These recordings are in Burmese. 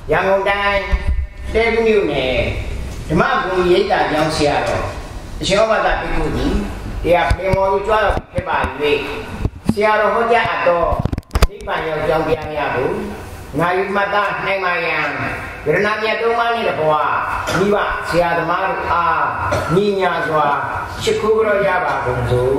ရန်ကုန်တိုင်းတဲကူးမြို့နယ်ဓမ္မဂုံရိပ်သာကျောင်းဆရာတော်အရှင်ဩဘာသပိကုကြီးတရားပင်မော်ကိုကြွားတော်ဖြစ်ပါ၍ဆရာတော်ဟောကြားအပ်သောနိဗ္ဗာန်ရောက်ကြောင်းတရားများကိုနာယုမတ္တနိုင်ပါယံဗရဏမြတ်သုံးပါးနှင့်တကွာမိဘဆရာသမားတို့အားညီညာစွာရှိခိုးကြောရပါကုန်စို့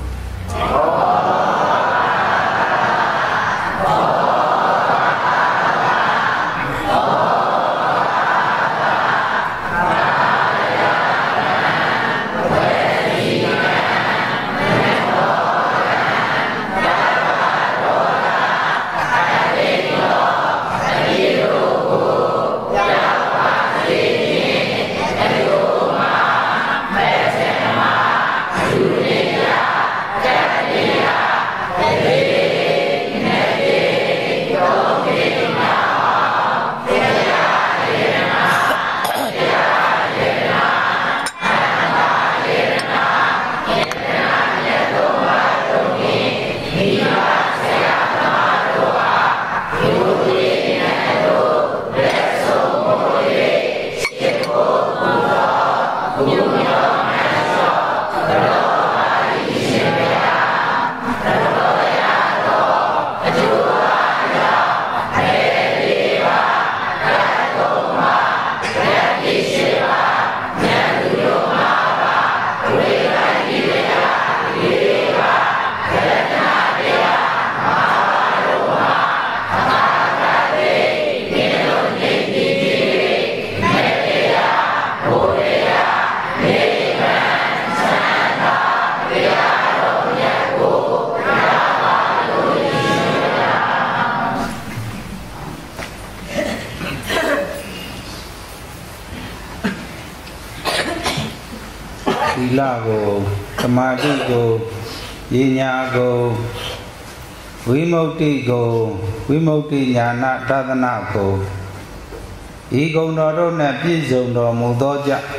သမာဓိကိုဉာဏ်ကိုဝိမု ക്തി ကိုဝိမု ക്തി ဉာဏတသနာကိုဤဂုဏ်တော်တို့နှင့်ပြည့်စုံတော်မူသောကြောင့်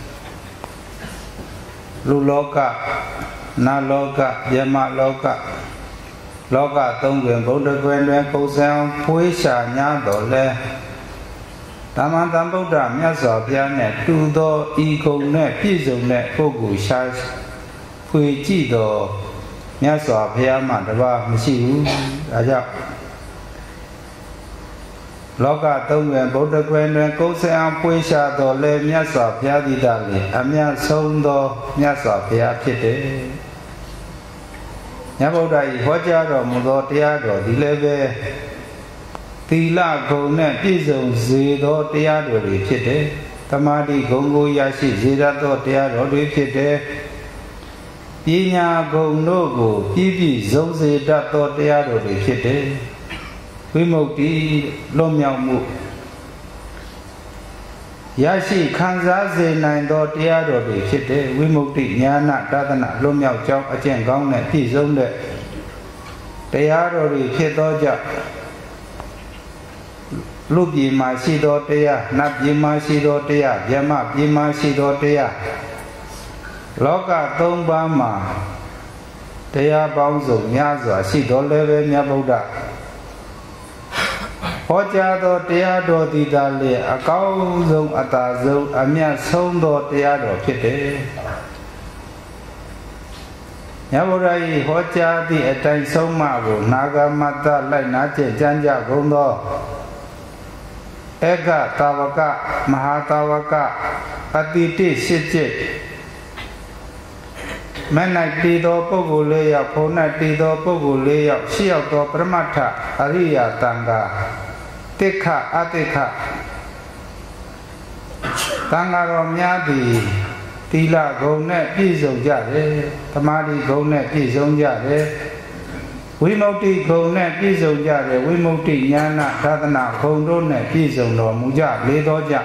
လူလောကနတ်လောကယမလောကလောကသုံးတွင်ဘုဒ္ဓကွယ်တွင်ပုံစံဖွေးရှာညာတော်လဲသမ္မာသမ္ဗုဒ္ဓမြတ်စွာဘုရားနှင့်တူသောဤဂုဏ်နှင့်ပြည့်စုံတဲ့ပုဂ္ဂိုလ်ရှာဖွေကြည့်သောမြတ်စွာဘုရားမှတပါးမရှိဘူးဒါကြောင့်လောကသုံးတွင်ဗုဒ္ဓကွယ်တွင်ကိုယ်ဆံအောင်ဖွေးရှာတော်လဲမြတ်စွာဘုရားသည်တည်းအမြတ်ဆုံးသောမြတ်စွာဘုရားဖြစ်တယ်မြတ်ဗုဒ္ဓ၏ဟောကြားတော်မူသောတရားတော်ဒီလည်းပဲသီလဂုဏ်နဲ့ပြည့်စုံစေသောတရားတော်တွေဖြစ်တယ်။သမာဓိဂုဏ်ကိုရရှိစေတတ်သောတရားတော်တွေဖြစ်တယ်။ပညာဂုဏ်တို့ကိုပြည့်ပြည့်စုံစေတတ်သောတရားတော်တွေဖြစ်တယ်။ဝိမု ക്തി လွတ်မြောက်မှုရရှိခံစားစေနိုင်သောတရားတော်တွေဖြစ်တယ်။ဝိမု ക്തി ဉာဏတသနာလွတ်မြောက်ကြောင်းအကျင့်ကောင်းနဲ့ပြည့်စုံတဲ့တရားတော်တွေဖြစ်သောကြောင့်လူပြည်မှာရှိသောတရားနတ်ပြည်မှာရှိသောတရားယမပြည်မှာရှိသောတရားလောကသုံးပါးမှာတရားပေါင်းစုံများစွာရှိတော်လည်းပဲမြတ်ဗုဒ္ဓဟောကြားသောတရားတော်သည်သာလေအကောင်းဆုံးအသာဆုံးအမြတ်ဆုံးသောတရားတော်ဖြစ်တယ်မြတ်ဗုဒ္ဓ၏ဟောကြားသည့်အတိုင်းဆုံးမကိုနာဂမတ္တလိုက်နာကျင့်ကြံကြကုန်သောဧကတာဝကမဟာတာဝကအတိတိရှိจิตမ၌တည်သောပုဂ္ဂိုလ်၄ယောက်ဘုံ၌တည်သောပုဂ္ဂိုလ်၄ယောက်၈ယောက်သောပရမတ္ထအရိယတန်ခါတိခအတိခတန်ခါတော်များသည်သီလဂုဏ်နဲ့ပြည့်စုံကြတယ်သမာဓိဂုဏ်နဲ့ပြည့်စုံကြတယ်ဝိမု ക്തി ဂုဏ်နဲ့ပြည့်စုံကြတယ်ဝိမု ക്തി ဉာဏသာသနာဂုဏ်တို့နဲ့ပြည့်စုံတော်မူကြလေသောကြောင့်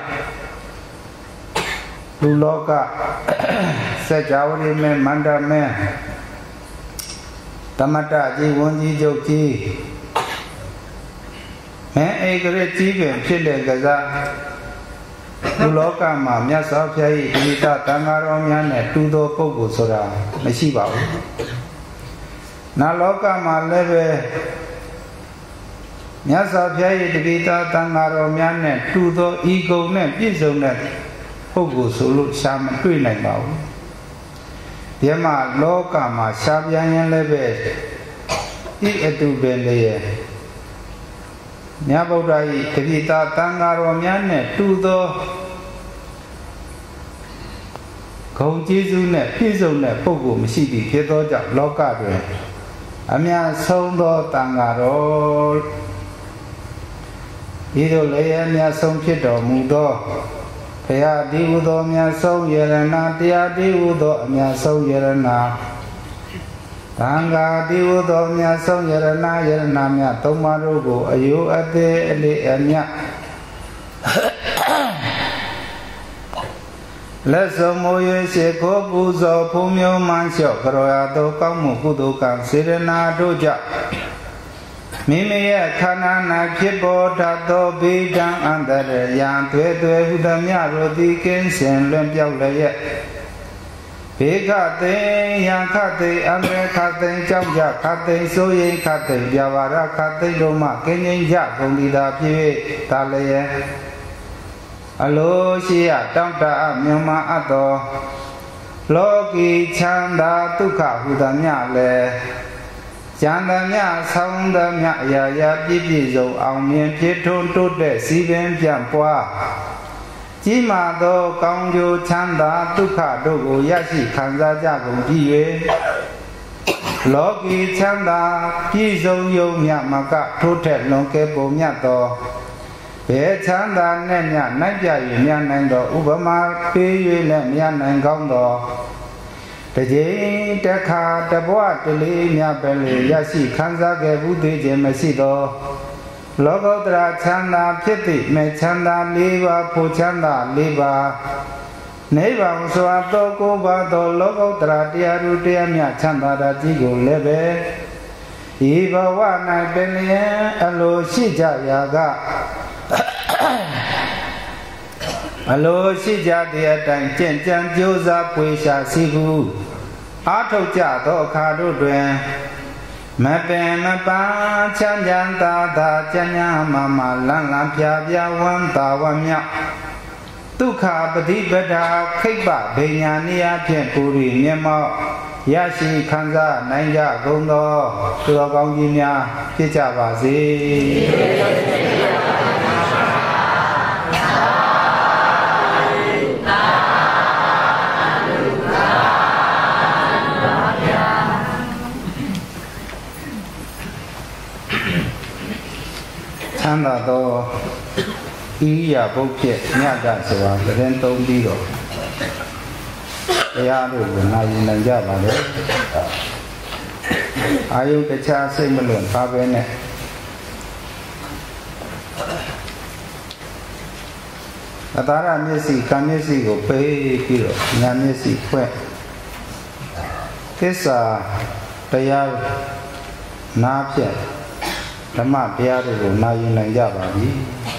လူလောကစัจ java ရိမေမန္တမေသမတကြီးဝန်ကြီးချုပ်ကြီးမင်းဧကရကြီးပင်ဖြစ်တဲ့ကစားလူလောကမှာမြတ်စွာဘုရား၏ဒီတသံဃာတော်များနဲ့တူသောပုဂ္ဂိုလ်ဆိုတာမရှိပါဘူးနတ်လောကမှာလည်းပဲမြတ်စွာဘုရားရဲ့တပိသသံဃာတော်များနဲ့တူသောဤကုံနဲ့ပြည့်စုံတဲ့ပုဂ္ဂိုလ်ဆိုလို့ရှားမတွေ့နိုင်ပါဘူးဒီမှာလောကမှာရှားပြန်ရင်လည်းပဲဤအတုပင်လေးရဲ့မြတ်ဗုဒ္ဓ၏တပိသသံဃာတော်များနဲ့တူသောဂုဏ်ကျေးဇူးနဲ့ပြည့်စုံတဲ့ပုဂ္ဂိုလ်မရှိသည့်ဖြစ်သောကြောင့်လောကတွင်အမြတ်ဆုံးသောသံဃာတော်ဤသို့လည်းအမြတ်ဆုံးဖြစ်တော်မူသောဘုရားတည်ဟူသောအမြတ်ဆုံးယရဏတရားတည်ဟူသောအမြတ်ဆုံးယရဏသံဃာတည်ဟူသောအမြတ်ဆုံးယရဏမြတ်သုံးပါးတို့ကိုအယုအသေးအလေးအမြတ်လက်ဆုံးမိုး၍ရှိခိုးပူဇော်ဖုံးမျိုးမှန်းလျှော့ကြရောရသောကောင်းမှုကုသိုလ်ကံစေရနာတို့ကြောင့်မိမိရဲ့ခန္ဓာ၌ဖြစ်ပေါ်တတ်သောဘေးဒဏ်အန္တရာယ်သွဲသွဲဟုသမျှတို့သည်ကင်းစင်လွင်ပြောက်လျက်ဘေခသိယံခသိအန္တရခသိကြောင့်ကြခသိဆိုရင်ခသိပြဘာရခသိတို့မှကင်းငြိမ်းကြကုန်သည်သာဖြစ်၍သာလျက်အလိုရှိရတောင့်တအမြမအပ်သောလောကီချမ်းသာဒုက္ခဟုသမျှလည်းကျမ်းသမျှဆောင်းသမျှအရာရာပြည့်ပြည့်စုံအောင်မြင်ဖြစ်ထွန်းတိုးတက်စီပင်ပြန့်ပွားကြီးမားသောကောင်းကျိုးချမ်းသာဒုက္ခတို့ကိုရရှိခံစားကြကုန်ပြီ၍လောကီချမ်းသာပြည့်စုံယုံမြတ်မကထိုးထက်လွန်ကဲပုံမြတ်သောဘယ်ချမ်းသာနဲ့မြတ်နိုင်ပြ၍မြတ်နိုင်သောဥပမာပေး၍လည်းမြတ်နိုင်ကောင်းသောတကြိမ်တခါတဘဝတလေးမြတ်ပဲလေရရှိခံစားခဲ့ဘူးသေးခြင်းမရှိသောလောကုတ္တရာချမ်းသာဖြစ်သည့်မဲ့ချမ်းသာ၄ပါးဖို့ချမ်းသာ၄ပါးနိဗ္ဗာန်စွာသောကိုးပါးသောလောကုတ္တရာတရားတို့တရားမြတ်ချမ်းသာတာကြီးကိုလည်းပဲဤဘဝ၌ပင်လျင်အလိုရှိကြရာကအလိုရှိကြတဲ့အတိုင်းကြင်ကြံကြိုးစားပွေရှာစီဟုအားထုတ်ကြသောအခါတို့တွင်မပင်မပန်းချမ်းချမ်းသာသာကျမ်းညာမမလန်းလန်းပြပြဝမ်းသာဝမ်းမြောက်ဒုက္ခပฏิပဒါခိဗ္ဗဗေညာနိယဖြင့်ကိုယ်ရီမျက်မှောက်ရရှိခံစားနိုင်ကြကုန်သောသူတော်ကောင်းကြီးများဖြစ်ကြပါစေချမ်းသာသောဣရိယာပုတ်ဖြစ်ညတဆိုတာသတင်းသုံးပြီးတော့တရားတို့ကိုနာယူနိုင်ကြပါလေအာယုတခြားစိတ်မလွန်သားပဲနဲ့အတာရမျက်စိကံမျက်စိကိုပေးပြီးတော့ညာမျက်စိဖွင့်သစ္စာတရားနားဖြင့်ဓမ္မတရားတွေကိုနာယူနိုင်ကြပါပြီ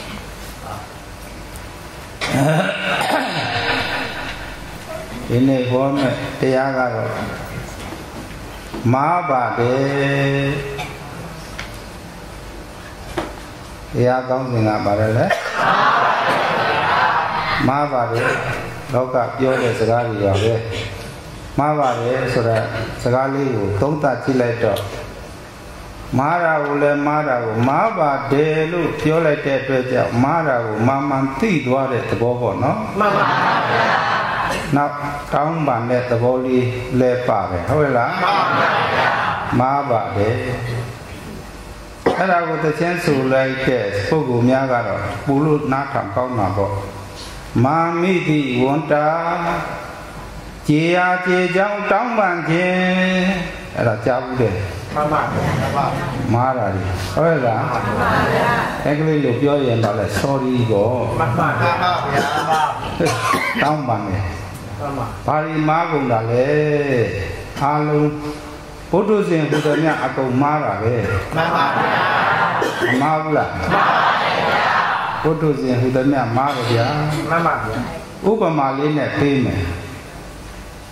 ဒီနေ့ဟောမယ့်တရားကတော့မာပါတယ်တရားကောင်းစဉ်ကပါတယ်လေမာပါတယ်လောကပြောတဲ့စကားတွေပါပဲမာပါတယ်ဆိုတော့စကားလေးကိုသုံးသပ်ကြည့်လိုက်တော့မာရာကိုလည်းမာရာကိုမာပါတယ်လို့ပြောလိုက်တဲ့အတွက်ကြောင့်မာရာကိုမာမှန်သိသွားတဲ့သဘောပေါ့နော်မှန်ပါဗျာနောက်တောင်းပန်တဲ့သဘောလေးလဲပါတယ်ဟုတ်ရဲ့လားမှန်ပါဗျာမာပါတယ်အဲ့ဒါကိုသချင်းဆိုလိုက်တဲ့ပုဂ္ဂိုလ်များကတော့ပူလို့နားထောင်ကောင်းတာပေါ့မာမိတိဝန္တာကြည်အားကြည်ကြောင်းတောင်းပန်ခြင်းအဲ့ဒါကြားဘူးတယ်မှန်ပါဗျာမားတာဟုတ်ရဲ့လားမှန်ပါဗျာအဲ့ကလေးလို့ပြောရင်တော့လဲ sorry ပေါ့မှန်ပါဗျာတောင်းပန်တယ်မှန်ပါဘာဒီမားကုန်တာလဲအားလုံးဘုဒ္ဓဇင်ဘုဒ္ဓမြတ်အကုန်မားတာပဲမှန်ပါဗျာမမားဘူးလားမှန်ပါဗျာဘုဒ္ဓဇင်ဘုဒ္ဓမြတ်မားတယ်ဗျာမှန်ပါဗျာဥပမာလေးနဲ့ပေးမယ်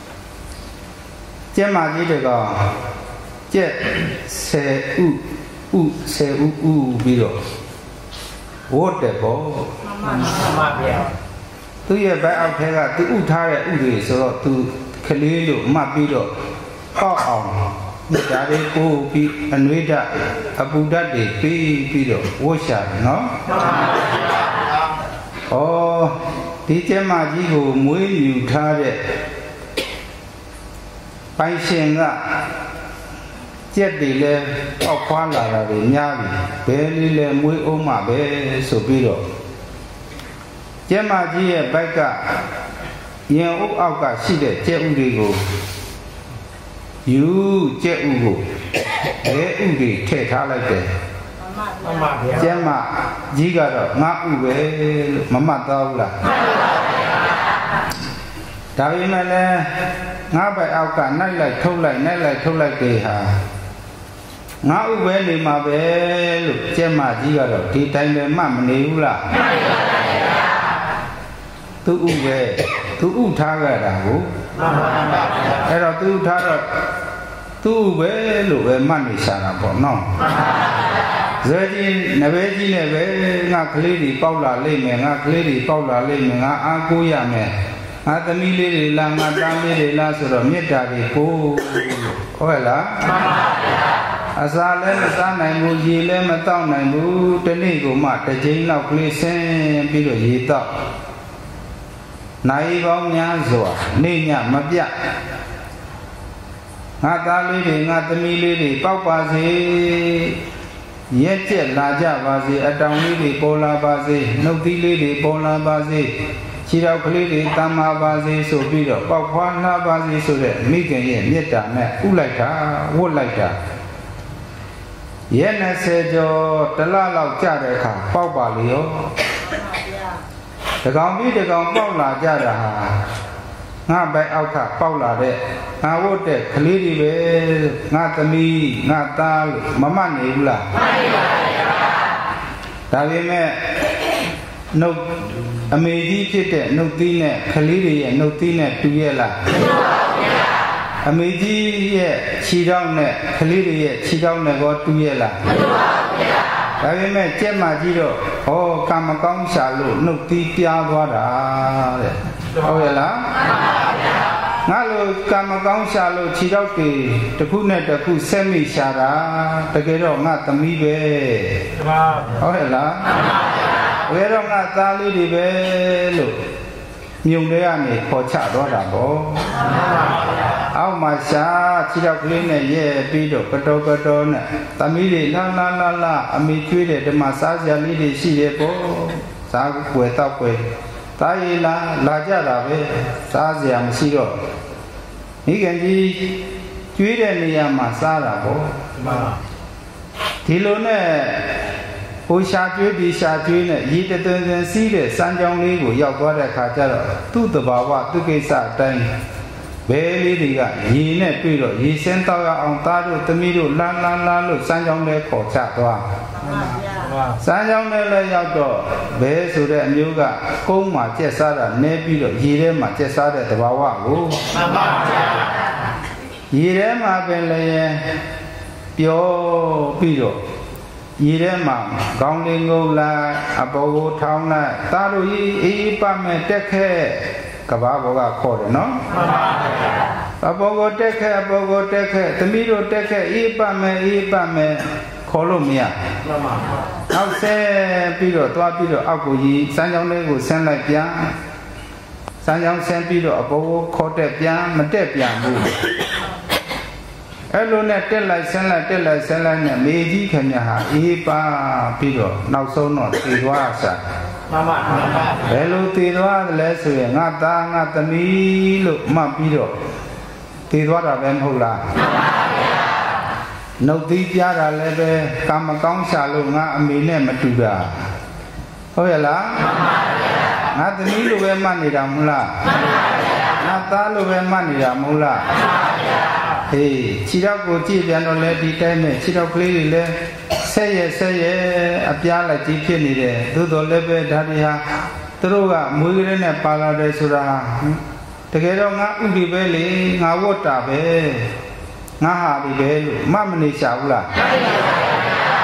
ကျက်မကြီးတကောင်ကျက်10ဥ se biro what the ball tu ye ba out thega tu tha de de so tu khali lo mat pi do aw aw ni da de ko pi anwe da apu dat de pi do wo sha no oh ဒီကျမကြီးကိုမွေးမြူထားတဲ့ပိုင်ရှင်ကကြက်တွေလဲပေါက်ခွာလာတာတွေများပြီဘယ်လေးလဲမွေးအောင်မှာပဲဆိုပြီးတော့ကျမကြီးရဲ့ဘက်ကရင်အုပ်အောက်ကရှိတဲ့ကြက်ဥတွေကိုယူကြက်ဥကိုဘဲဥတွေထည့်ထားလိုက်တယ်ကျမကြီးကတော့ငါဥပဲလို့မမှတ်တော့ဘူးလားဒါပေမဲ့လည်းငါဘက်အောက်ကနိုင်လိုက်ထုတ်လိုက်တွေဟာငါဥပဲနေမှာပဲလို့ကျမကြီးကတော့ဒီတိုင်းပဲမှတ်မနေဘူးလားသူဥပဲသူဥထားကြတာကိုအဲ့တော့သူထားတော့သူဥပဲလို့ပဲမှတ်နေရှာတာပေါ့နော်ဇေကြီးနဘေးကြီးနဲ့ပဲငါကလေးတွေပေါက်လာလိမ့်မယ်ငါကလေးတွေပေါက်လာလိမ့်မယ်ငါအားကိုးရမယ်ငါသမီးလေးတွေလားငါသားလေးတွေလားဆိုတော့မေတ္တာတွေကိုဟုတ်လားမှန်ပါဗျာအစာလည်းမစားနိုင်ဘူးရေလည်းမတောက်နိုင်ဘူးတနေ့ကိုမှတစ်ချိန်လောက်ကလေးဆင်းပြီးတော့ရေတောက်နိုင်ပေါင်းများစွာနေညမပြတ်ငါသားလေးတွေငါသမီးလေးတွေပေါက်ပါစေရက်ကျက်လာကြပါစေအတောင်လေးတွေပေါ်လာပါစေနှုတ်သီးလေးတွေပေါ်လာပါစေခြေထောက်ကလေးတွေတမ်းမာပါစေဆိုပြီးတော့ပေါက်ဖွားလာပါစေဆိုတဲ့မိခင်ရဲ့မေတ္တာနဲ့ဥလိုက်တာဝတ်လိုက်တာရက်20ကျော်တလလောက်ကြာတဲ့အခါပေါက်ပါလေရောတကောင်ပြီးတကောင်ပေါက်လာကြတာဟာငါဘက်အောက်ကပေါက်လာတဲ့ငါဝတ်တဲ့ကလေးတွေပဲငါသမီးငါသားလို့မမှတ်နေဘူးလားမှန်ပါဗျာဒါပေမဲ့နှုတ်အမေကြီးဖြစ်တဲ့နှုတ်သီးနဲ့ကလေးတွေရဲ့နှုတ်သီးနဲ့တူရဲ့လားမတူပါဘူးဗျာအမေကြီးရဲ့ခြေထောက်နဲ့ကလေးတွေရဲ့ခြေထောက်နဲ့ကောတူရဲ့လားမတူပါဘူးဗျာဒါပေမဲ့ကျက်မကြီးတော့ဟောကံမကောင်းရှာလို့နှုတ်သီးပြားသွားတာတဲ့ဟုတ်ရဲ့လားငါလိုကံမကောင်းရှာလို့ခြေထောက်တွေတစ်ခုနဲ့တစ်ခုဆက်မိရှာတာတကယ်တော့ငါသမီးပဲဟုတ်ရဲ့လားဘယ်တော့ငါသားလေးတွေပဲလို့မြုံတွေကနေခေါ်ချသွားတာပေါ့အောက်မှာရှာခြေထောက်ကလေးနဲ့ရဲပြီးတော့ကတော်နဲ့သမီးတွေလာအမေကျွေးတယ်ဒီမှာစားစရာလေးတွေရှိရဲ့ပေါ့စားကွယ်တောက်ကွယ်တားရီလာကြတာပဲစားစရာမရှိတော့မိခင်ကြီးကျွေးတဲ့နေရာမှာစားတာပေါ့ဒီလိုနဲ့ဟိုရှာကျွေးဒီရှာကျွေးနဲ့ရေတသွင်းစီးတဲ့စမ်းကြောင်းလေးကိုရောက်သွားတဲ့အခါကျတော့သူ့တဘာဝသူ့ကိစ္စအတိုင်းဘဲလေးတွေကရေနဲ့တွေ့တော့ရေစင်းတောက်ရအောင်သားတို့သမီးတို့လာလို့စမ်းကြောင်းလေးခေါ်ချသွားစမ်းကြောင်းလေးလည်းရောက်တော့ဘဲဆိုတဲ့အမျိုးကကုန်းမှာကျက်စားတာနဲပြီးတော့ရေထဲမှာကျက်စားတဲ့တဘာဝကိုမှန်ပါဗျာရေထဲမှာပင်လည်းပျော်ပြီးတော့ရေထဲမှာခေါင်းလေးငုံလိုက်အပေါ်ကိုထောင်းလိုက်သားတို့အေးပါမဲ့တက်ခဲကဘာဘောကခေါ်တယ်နော်မှန်ပါဗျာအပေါ်ကိုတက်ခဲသမီးတို့တက်ခဲအေးပါမဲ့ခေါ်လို့မရမှန်ပါနောက်ဆက်ပြီးတော့သွားပြီးတော့အောက်ကိုကြီးစမ်းကြောင်းလေးကိုဆင်းလိုက်ပြန်စမ်းကြောင်းဆင်းပြီးတော့အပေါ်ကိုခေါ်တက်ပြန်မတက်ပြန်ဘူးအဲ့လိုနဲ့တက်လိုက်ဆင်းလိုက်နဲ့မေကြီးခင်ဗျာဟာအေးပါပြီးတော့နောက်ဆုံးတော့တည်သွားစားမှန်ပါဘယ်လိုတည်သွားသလဲဆိုရင်ငါသားငါသမီးလို့မှတ်ပြီးတော့တည်သွားတာပဲမဟုတ်လားမှန်ပါဗျာနှုတ်သီးပြတာလည်းပဲကံမကောင်းရှာလို့ငါအမေနဲ့မတူတာဟုတ်ရဲ့လားမှန်ပါဗျာငါသမီးလိုပဲမှတ်နေတာမဟုတ်လားမှန်ပါဗျာငါသားလိုပဲမှတ်နေတာမဟုတ်လားမှန်ပါဗျာဟေးခြေထောက်ကိုကြည့်ပြန်တော့လဲဒီတိုင်းနဲ့ခြေထောက်ကလေးတွေလည်းဆက်ရဲ့အပြားလိုက်ကြီးဖြစ်နေတယ်သို့တော်လည်းပဲဒါတွေဟာသူတို့ကမွေးကလေးနဲ့ပါလာတယ်ဆိုတာတကယ်တော့ငါဥဒီပဲလေငါဝတ်တာပဲငါဟာဒီပဲလို့မနေရှာဘူးလားမှန်ပါဗျာ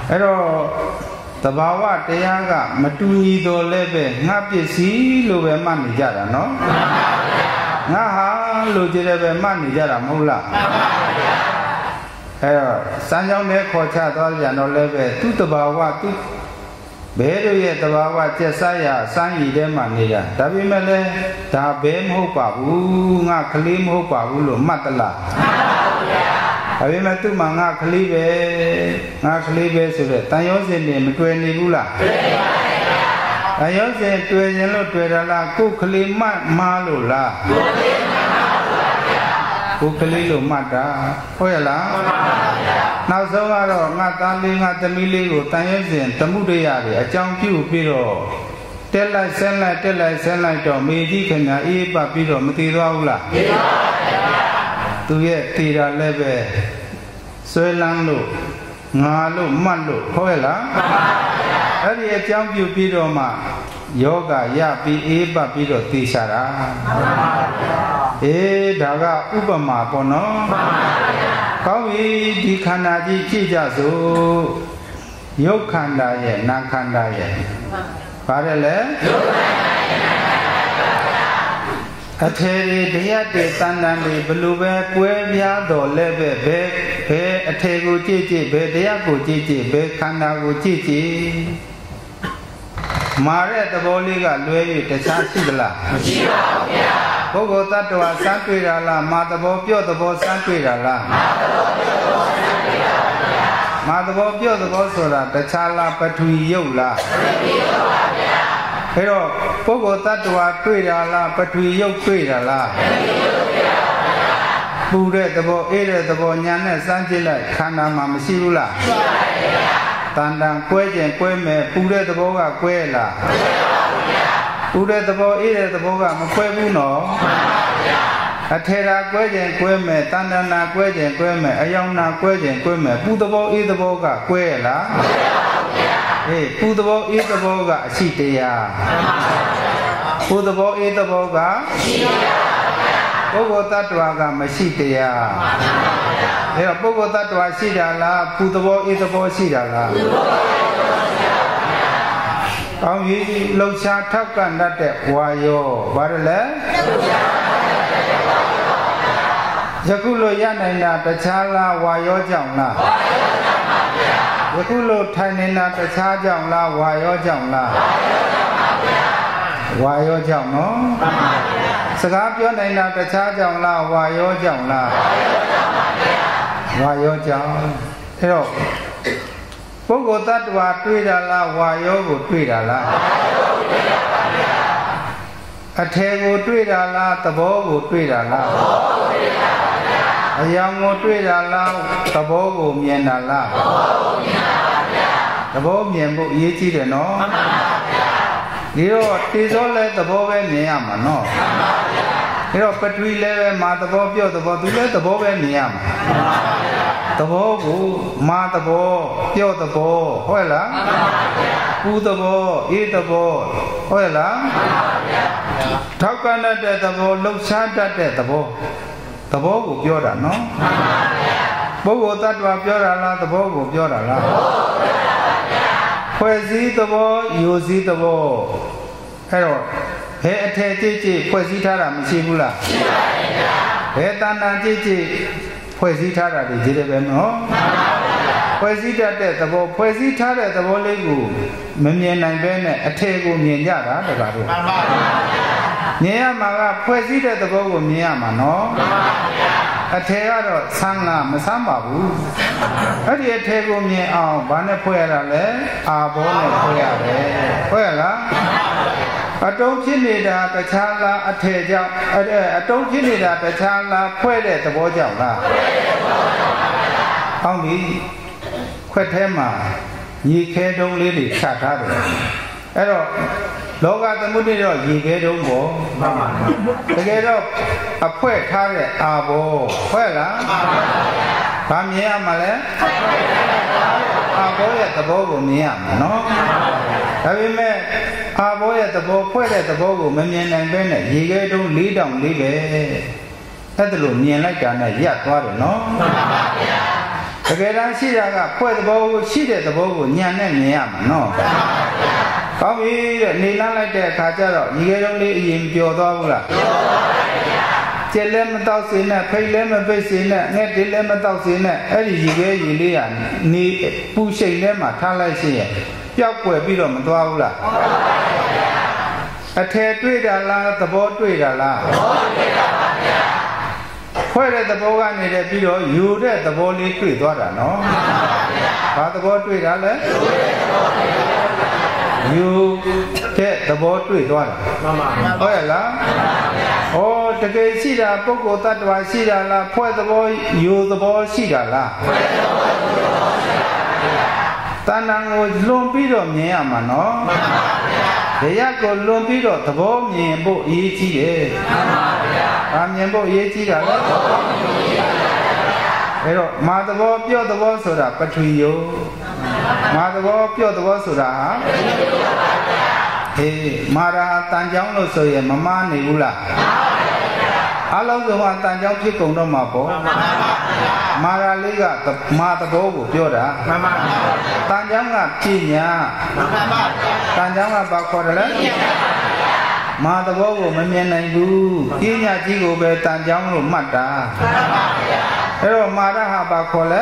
အဲ့တော့တဘာဝတရားကမတူညီတော့လည်းပဲငါပစ္စည်းလို့ပဲမှတ်နေကြတာနော်ငါဟာလို့ကြည့်တယ်ပဲမှတ်နေကြတာမဟုတ်လားအဲ့တော့စမ်းကြောင်းနဲ့ခေါ်ချသွားကြတော့လည်းပဲသူ့တဘာဝသူ့ဘဲတို့ရဲ့တဘာဝကျက်စားရစမ်းရည်ထဲမှာနေတာဒါပေမဲ့လည်းဒါဘဲမဟုတ်ပါဘူးငါကလေးမဟုတ်ပါဘူးလို့မှတ်တလားဒါပေမဲ့သူ့မှာငါကလေးပဲဆိုတဲ့တန်ရောစင်နေမတွေ့နေဘူးလားတွေ့ပါပါဘုရားတန်ရောစင်တွေ့ရင်လို့တွေ့ရလားကိုယ်ကလေးမှတ်မှားလို့လားကိုယ်ကလေးမှတ်ပါကိုယ်ကလေးလို့မှတ်တာဟုတ်ရဲ့လားမှန်ပါဗျာနောက်ဆုံးကတော့ငါသားလေးငါသမီးလေးကိုတန်ရုပ်စဉ်သမှုတရားတွေအကြောင်းပြုပြီးတော့တက်လိုက်ဆင်းလိုက်တက်လိုက်ဆင်းလိုက်တော့မေကြီးခင်ဗျာအေးပတ်ပြီးတော့မတည်သွားဘူးလားတည်ပါဗျာသူရဲ့တည်တာလည်းပဲဆွဲလန်းလို့ငါလို့မှတ်လို့ဟုတ်ရဲ့လားမှန်ပါဗျာအဲ့ဒီအကြောင်းပြုပြီးတော့မှယောဂရပြီးအေးပတ်ပြီးတော့သိချတာမှန်ပါဗျာအေးဒါကဥပမာပေါ့နော်မှန်ပါဗျာကောင်းပြီဒီခန္ဓာကြီးကြည့်ကြစို့ရုပ်ခန္ဓာရဲ့နာခန္ဓာရဲ့ပါတယ်လေရုပ်ခန္ဓာရဲ့နာခန္ဓာရဲ့အထေရီတရားတွေတန်တန်တွေဘလို့ပဲကွဲပြားတော်လည်းပဲဘယ်အထေကိုကြည့်ကြည့်ဘယ်တရားကိုကြည့်ကြည့်ဘယ်ခန္ဓာကိုကြည့်ကြည့်မာတဲ့သဘောလေးကလွဲ၍တခြားရှိသလားမရှိပါဘူးဗျာပုဂ္ဂိုလ်တ attva စမ်းတွေ့တာလားမာသဘောပြော့သဘောစမ်းတွေ့တာလားမာသဘောပြော့သဘောစမ်းတွေ့တာပါဗျာမာသဘောပြော့သဘောဆိုတာတခြားလားပထဝီရုပ်လားပထဝီရုပ်ပါဗျာအဲ့တော့ပုဂ္ဂိုလ်တ attva တွေ့တာလားပထဝီရုပ်တွေ့တာလားပထဝီရုပ်တွေ့တာပါဗျာပူတဲ့သဘောအေးတဲ့သဘောညာနဲ့စမ်းကြည့်လိုက်ခန္ဓာမှာမရှိဘူးလားရှိပါဗျာတန်တန်ကွဲကျင်ကွဲမယ်ပူတဲ့သဘောကကွဲလားမကွဲပါဘူးဗျာပူတဲ့သဘောအေးတဲ့သဘောကမကွဲဘူးနော်မှန်ပါဗျာအထေရာကွဲကျင်ကွဲမယ်တန်တနာကွဲကျင်ကွဲမယ်အယောင်နာကွဲကျင်ကွဲမယ်ပူသဘောအေးသဘောကကွဲလားမကွဲပါဘူးဗျာအေးပူသဘောအေးသဘောကအရှိတရားမှန်ပါဗျာပူသဘောအေးသဘောကအရှိတရားပုဂ္ဂိုလ်တ attva ကမရှိတရားမှန်ပါဗျာအဲ့တော့ပုဂ္ဂိုလ်တ attva ရှိတာလားပူသဘောအေးသဘောရှိတာလားပူသဘောအေးသဘောရှိတာပါဗျာကောင်းပြီလှုပ်ရှားထောက်ကန်တတ်တဲ့ဝါယောဘာလဲလှုပ်ရှားထောက်ကန်တတ်တဲ့ဝါယောပါဗျာယခုလိုရနိုင်တာတခြားလားဝါယောကြောင့်လားဝါယောကြောင့်ပါဗျာယခုလိုထိုင်နေတာတခြားကြောင့်လားဝါယောကြောင့်လားဝါယောကြောင့်ပါဗျာဝါယောကြောင့်နော်မှန်ပါဗျာစကားပြောနိုင်တာတခြားကြောင့်လားဝါယောကြောင့်လားဝါယောကြောင့်ပါဗျာဝါယောကြောင့်အဲ့တော့ပုဂ္ဂိုလ်တ attva တွေ့တာလားဝါယောကိုတွေ့တာလားဝါယောကိုတွေ့တာပါဗျာအထေကိုတွေ့တာလားသဘောကိုတွေ့တာလားသဘောကိုတွေ့တာပါဗျာအယောင်ကိုတွေ့တာလားသဘောကိုမြင်တာလားသဘောကိုမြင်တာပါဗျာသဘောမြင်ဖို့အရေးကြီးတယ်နော်မှန်ပါဗျာဒီတော့တေဇောလည်းသဘောပဲမြင်ရမှာနော်မှန်ပါဗျာဒီတော့ပထဝီလည်းပဲမာသဘောပြော့သဘောသူလည်းသဘောပဲမြင်ရမှာမှန်ပါဗျာသဘောကိုမာသဘောပြော့သဘောဟုတ်လားမှန်ပါဗျာပူသဘောအေးသဘောဟုတ်လားမှန်ပါဗျာထောက်ကန်တဲ့သဘောလှုပ်ရှားတတ်တဲ့သဘောကိုပြောတာနော်မှန်ပါဗျာပုဂ္ဂိုလ်တ attva ပြောတာလားသဘောကိုပြောတာလားသဘောကိုပြောတာပါဗျာဖွဲ့စည်းသဘောယူစည်းသဘောအဲ့တော့ဘယ်အထည်ကြည့်ကြည့်ဖွဲ့စည်းထားတာမရှိဘူးလားရှိပါတယ်ဗျာဘယ်တဏ္ဍာကြည့်ကြည့်ဖွဲ့စည်းထားတာဒီကြည့်တယ်ပဲနော်မှန်ပါဗျာဖွဲ့စည်းတတ်တဲ့သဘောဖွဲ့စည်းထားတဲ့သဘောလေးကိုမမြင်နိုင်ဘဲနဲ့အထည်ကိုမြင်ကြတာတကားတို့မှန်ပါဗျာမြင်ရမှာကဖွဲ့စည်းတဲ့သဘောကိုမြင်ရမှာနော်မှန်ပါဗျာအထည်ကတော့ဆန်းလားမဆန်းပါဘူးအဲ့ဒီအထည်ကိုမြင်အောင်ဘာနဲ့ဖွဲ့ရတာလဲအာဘောနဲ့ဖွဲ့ရတယ်ဖွဲ့ရလားအတုံးဖြစ်နေတာတခြားလားအထည်ကြောင့်အတုံးဖြစ်နေတာတခြားလားဖွဲ့တဲ့သဘောကြောင့်လားဖွဲ့တဲ့သဘောကြောင့်ပါဗျာဟောင်းပြီခွက်ထဲမှာရေခဲတုံးလေးတွေချထားတယ်အဲ့တော့လောကသမုဒိတော့ရေခဲတုံးပေါ့မှန်ပါတကယ်တော့အဖွဲ့ထားတဲ့အာဘောဖွဲ့လားမှန်ပါဘာမြင်ရမှာလဲအာဘောရဲ့သဘောကိုမြင်ရမှာနော်ဒါပေမဲ့အာဘောရဲ့သဘောဖွဲ့တဲ့သဘောကိုမမြင်နိုင်ပဲနဲ့ရေခဲတုံး၄တောင်လေးပဲအဲ့ဒါလို့မြင်လိုက်တာနဲ့ရပ်သွားတယ်နော်မှန်ပါဗျာတကယ်တမ်းရှိတာကဖွဲ့သဘောကိုရှိတဲ့သဘောကိုညံနဲ့မြင်ရမှာနော်ကောင်းပြီတဲ့နေလန်းလိုက်တဲ့အခါကျတော့ညီကလေးလေးအရင်ပြောသွားဘူးလားပြောပါပါဗျာကျက်လည်းမတော့စေနဲ့ဖိတ်လည်းမပိတ်စေနဲ့ငှက်တေးလည်းမတော့စေနဲ့အဲ့ဒီညီကလေးလေးကနေပူရှိန်ထဲမှာထားလိုက်ရှိရင်ပျောက်ကွယ်ပြီးတော့မသွားဘူးလားဟုတ်ပါပါဗျာအထယ်တွေ့တာလားသဘောတွေ့တာလားသဘောတွေ့တာပါဗျာဖွဲ့တဲ့သဘောကနေလည်းပြီးတော့ယူတဲ့သဘောလေးတွေ့သွားတာနော်မှန်ပါဗျာဘာသဘောတွေ့တာလဲယူတဲ့သဘောတွေ့သွားတာမှန်ပါဟုတ်ရဲ့လားဩတကယ်ရှိတာပုဂ္ဂိုလ်တ attva ရှိတာလားဖွဲ့သဘောယူသဘောရှိတာလားဖွဲ့သဘောယူသဘောရှိတာတဏ္ဍာကိုလွန်ပြီးတော့မြင်ရမှာနော်မှန်ပါဗျာတရားကိုလွန်ပြီးတော့သဘောမြင်ဖို့အရေးကြီးတယ်မှန်ပါဗျာ။ဘာမြင်ဖို့အရေးကြီးတာလဲအဲ့တော့မာသဘောပြော့သဘောဆိုတာပထဝီယုမာသဘောပြော့သဘောဆိုတာဟာဟေးမာရာတန်ကြောင်းလို့ဆိုရင်မမနေဘူးလားအလုံးစုံကတန်ကြောင်းဖြစ်ကုန်တော့မှာပေါ့မာရာလေးကမာသဘောကိုပြောတာတန်ကြောင်းကပညာတန်ကြောင်းကဘာခေါ်တယ်လဲမာသဘောကိုမမြင်နိုင်ဘူးပညာကြီးကိုပဲတန်ကြောင်းလို့မှတ်တာအဲ့တော့မာရဟာဘာခေါ်လဲ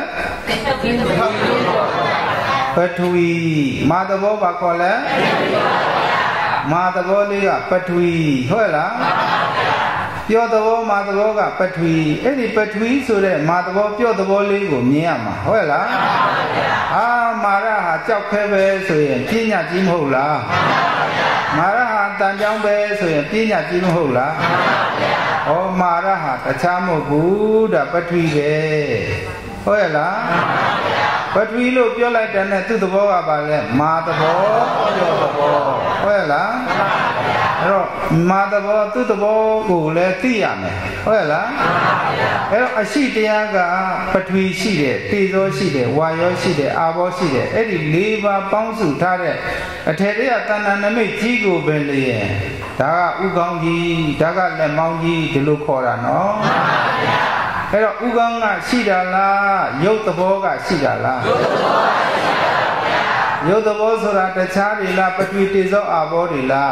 ပထဝီမာသဘောဘာခေါ်လဲမာသဘောလေးကပထဝီဟုတ်လားပြောသဘောမာသဘောကပထဝီအဲ့ဒီပထဝီဆိုတဲ့မာသဘောပြောသဘောလေးကိုမြင်ရမှာဟုတ်လားအာမာရဟာကြောက်ခဲပဲဆိုရင်ပညာကြီးမဟုတ်လားမာရဟာတန်ကြောင်းပဲဆိုရင်ပညာကြီးမဟုတ်လားဩမာရဟာတခြားမဟုတ်ဘူးဒါပထဝီပဲဟုတ်ရဲ့လားပထဝီလို့ပြောလိုက်တဲ့နဲ့သူ့သဘောကပါလဲမာသဘောပြောသဘောဟုတ်ရဲ့လားအဲ့တော့မာသဘောသူ့သဘောကိုလည်းသိရမယ်ဟုတ်ရဲ့လားအဲ့တော့အရှိတရားကပထဝီရှိတယ်တေဇောရှိတယ်ဝါယောရှိတယ်အာဘောရှိတယ်အဲ့ဒီ၄ပါးပေါင်းစုထားတဲ့အထေရတဏ္ဍာနမိတ်ကြီးကိုပဲလေဒါကဥကောင်းကြီးဒါကလက်မောင်းကြီးဒီလိုခေါ်တာနော်အဲ့တော့ဥကောင်းကရှိတာလားရုပ်သဘောကရှိတာလားရုပ်သဘောဆိုတာတခြားတွေလားပထဝီတေဇောအာဘောတွေလား